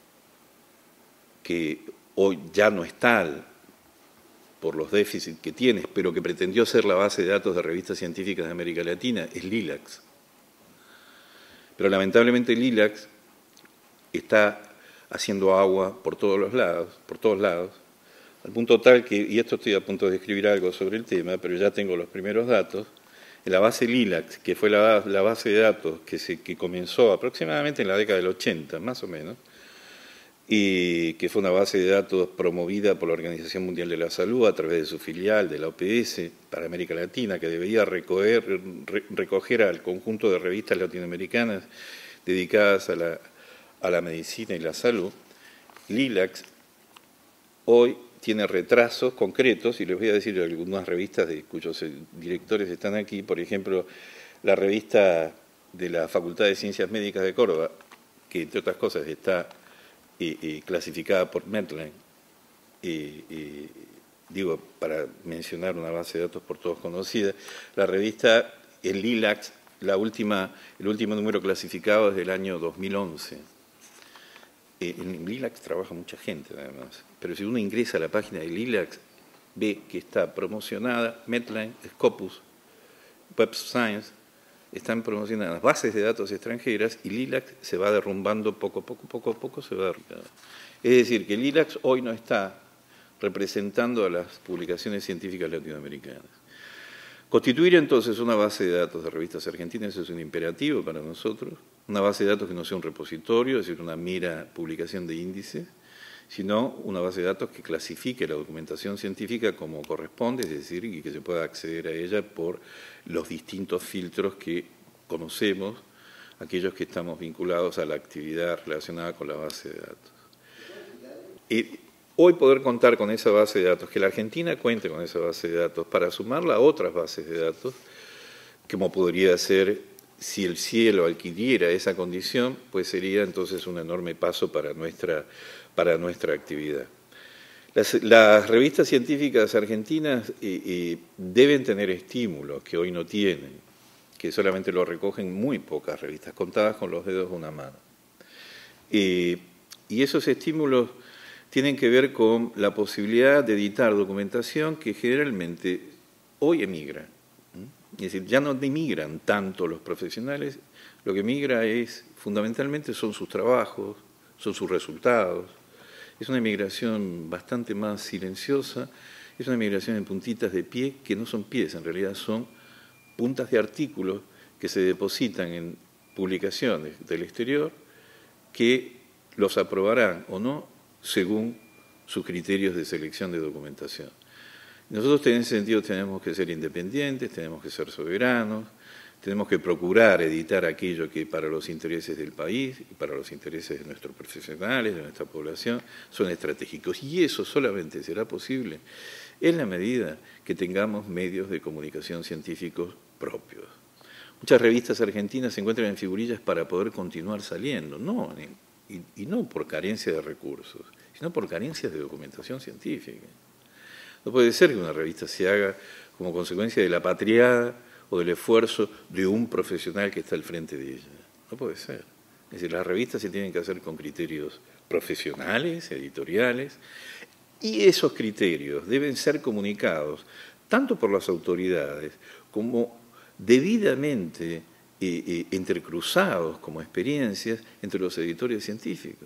que hoy ya no es tal por los déficits que tiene, pero que pretendió ser la base de datos de revistas científicas de América Latina, es LILACS. Pero lamentablemente LILACS está haciendo agua por todos lados, al punto tal que, y esto estoy a punto de escribir algo sobre el tema, pero ya tengo los primeros datos, en la base LILACS, que fue la base de datos que comenzó aproximadamente en la década del 80, más o menos, y que fue una base de datos promovida por la Organización Mundial de la Salud a través de su filial, de la OPS, para América Latina, que debía recoger al conjunto de revistas latinoamericanas dedicadas a la medicina y la salud. LILACS hoy tiene retrasos concretos, y les voy a decir algunas revistas cuyos directores están aquí, por ejemplo, la revista de la Facultad de Ciencias Médicas de Córdoba, que entre otras cosas está clasificada por Medline, digo, para mencionar una base de datos por todos conocida, la revista, el LILACS, el último número clasificado es del año 2011. En LILACS trabaja mucha gente, además, pero si uno ingresa a la página de LILACS, ve que está promocionada Medline, Scopus, Web Science, están promocionadas bases de datos extranjeras y LILACS se va derrumbando poco a poco se va derrumbando. Es decir, que LILACS hoy no está representando a las publicaciones científicas latinoamericanas. Constituir entonces una base de datos de revistas argentinas, eso es un imperativo para nosotros, una base de datos que no sea un repositorio, es decir, una mera publicación de índices, sino una base de datos que clasifique la documentación científica como corresponde, es decir, y que se pueda acceder a ella por los distintos filtros que conocemos, aquellos que estamos vinculados a la actividad relacionada con la base de datos. Hoy poder contar con esa base de datos, que la Argentina cuente con esa base de datos, para sumarla a otras bases de datos, como podría ser, si el Cielo adquiriera esa condición, pues sería entonces un enorme paso para nuestra actividad. Las revistas científicas argentinas deben tener estímulos que hoy no tienen, que solamente lo recogen muy pocas revistas, contadas con los dedos de una mano. Y esos estímulos tienen que ver con la posibilidad de editar documentación que generalmente hoy emigra. Es decir, ya no emigran tanto los profesionales, lo que emigra fundamentalmente son sus trabajos, son sus resultados. Es una migración bastante más silenciosa, es una migración en puntitas de pie, que no son pies, en realidad son puntas de artículos que se depositan en publicaciones del exterior que los aprobarán o no según sus criterios de selección de documentación. Nosotros en ese sentido tenemos que ser independientes, tenemos que ser soberanos, tenemos que procurar editar aquello que para los intereses del país y para los intereses de nuestros profesionales, de nuestra población, son estratégicos. Y eso solamente será posible en la medida que tengamos medios de comunicación científicos propios. Muchas revistas argentinas se encuentran en figurillas para poder continuar saliendo, y no por carencia de recursos, sino por carencias de documentación científica. No puede ser que una revista se haga como consecuencia de la patriada o del esfuerzo de un profesional que está al frente de ella. No puede ser. Es decir, las revistas se tienen que hacer con criterios profesionales, editoriales, y esos criterios deben ser comunicados tanto por las autoridades como debidamente entrecruzados como experiencias entre los editores científicos.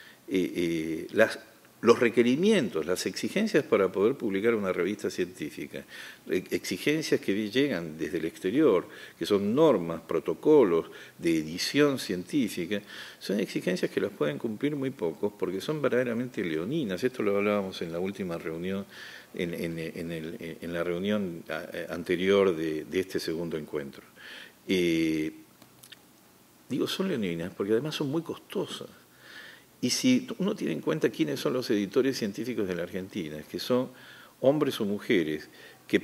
Los requerimientos, las exigencias para poder publicar una revista científica, exigencias que llegan desde el exterior, que son normas, protocolos de edición científica, son exigencias que las pueden cumplir muy pocos porque son verdaderamente leoninas. Esto lo hablábamos en la última reunión, en la reunión anterior de este segundo encuentro. Digo, son leoninas porque además son muy costosas. Y si uno tiene en cuenta quiénes son los editores científicos de la Argentina, que son hombres o mujeres que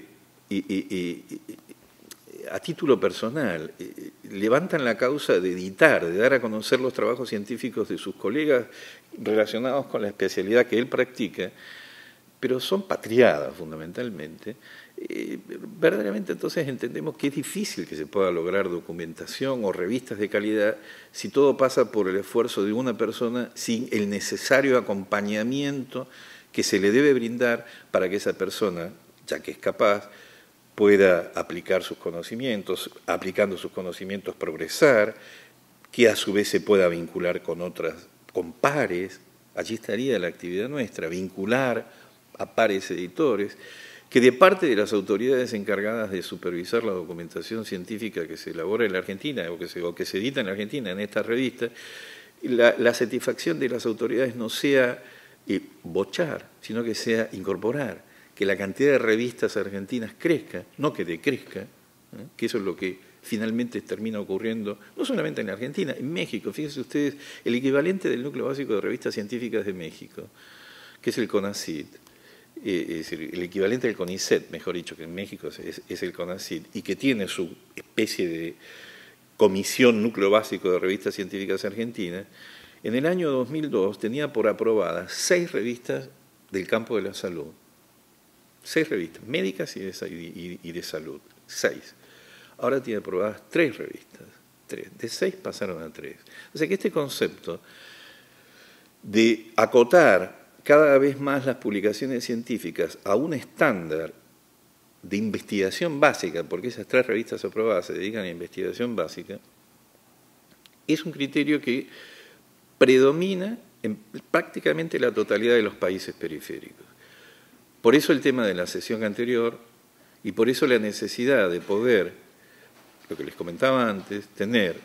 a título personal levantan la causa de editar, de dar a conocer los trabajos científicos de sus colegas relacionados con la especialidad que él practica, pero son patriadas fundamentalmente, verdaderamente entonces entendemos que es difícil que se pueda lograr documentación o revistas de calidad si todo pasa por el esfuerzo de una persona sin el necesario acompañamiento que se le debe brindar para que esa persona, ya que es capaz, pueda aplicar sus conocimientos, aplicando sus conocimientos progresar, que a su vez se pueda vincular con pares. Allí estaría la actividad nuestra, vincular a pares editores, que de parte de las autoridades encargadas de supervisar la documentación científica que se elabora en la Argentina o que se edita en la Argentina en esta revista, la satisfacción de las autoridades no sea bochar, sino que sea incorporar, que la cantidad de revistas argentinas crezca, no que decrezca, que eso es lo que finalmente termina ocurriendo, no solamente en la Argentina, en México. Fíjense ustedes, el equivalente del núcleo básico de revistas científicas de México, que es el CONACYT, es decir, el equivalente del CONICET, mejor dicho, que en México es el CONACYT, y que tiene su especie de comisión núcleo básico de revistas científicas argentinas, en el año 2002 tenía por aprobadas 6 revistas del campo de la salud. 6 revistas, médicas y de salud, 6. Ahora tiene aprobadas 3 revistas, 3. De 6 pasaron a 3. O sea que este concepto de acotar cada vez más las publicaciones científicas a un estándar de investigación básica, porque esas 3 revistas aprobadas se dedican a investigación básica, es un criterio que predomina en prácticamente la totalidad de los países periféricos. Por eso el tema de la sesión anterior y por eso la necesidad de poder, lo que les comentaba antes, tener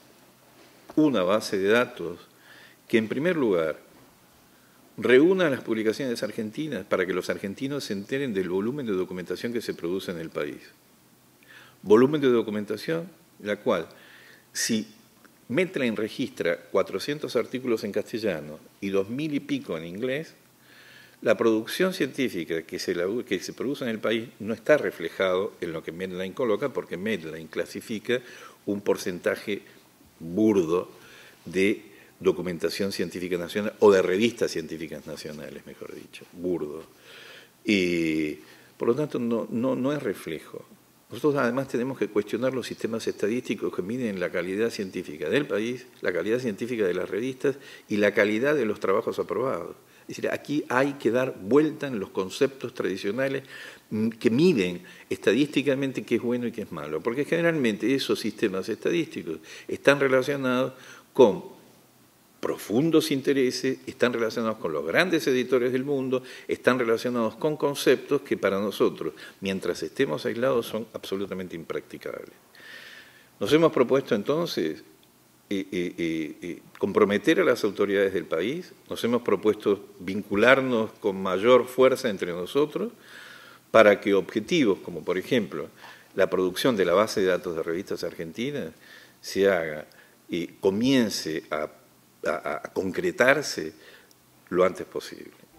una base de datos que en primer lugar reúna las publicaciones argentinas para que los argentinos se enteren del volumen de documentación que se produce en el país. Volumen de documentación, la cual, si Medline registra 400 artículos en castellano y 2000 y pico en inglés, la producción científica que se produce en el país no está reflejado en lo que Medline coloca, porque Medline clasifica un porcentaje burdo de documentación científica nacional, o de revistas científicas nacionales, mejor dicho, burdo. Y por lo tanto no es reflejo. Nosotros además tenemos que cuestionar los sistemas estadísticos que miden la calidad científica del país, la calidad científica de las revistas y la calidad de los trabajos aprobados. Es decir, aquí hay que dar vuelta en los conceptos tradicionales que miden estadísticamente qué es bueno y qué es malo, porque generalmente esos sistemas estadísticos están relacionados con profundos intereses, están relacionados con los grandes editores del mundo, están relacionados con conceptos que para nosotros, mientras estemos aislados, son absolutamente impracticables. Nos hemos propuesto entonces comprometer a las autoridades del país, nos hemos propuesto vincularnos con mayor fuerza entre nosotros para que objetivos como, por ejemplo, la producción de la base de datos de revistas argentinas se haga y comience a concretarse lo antes posible.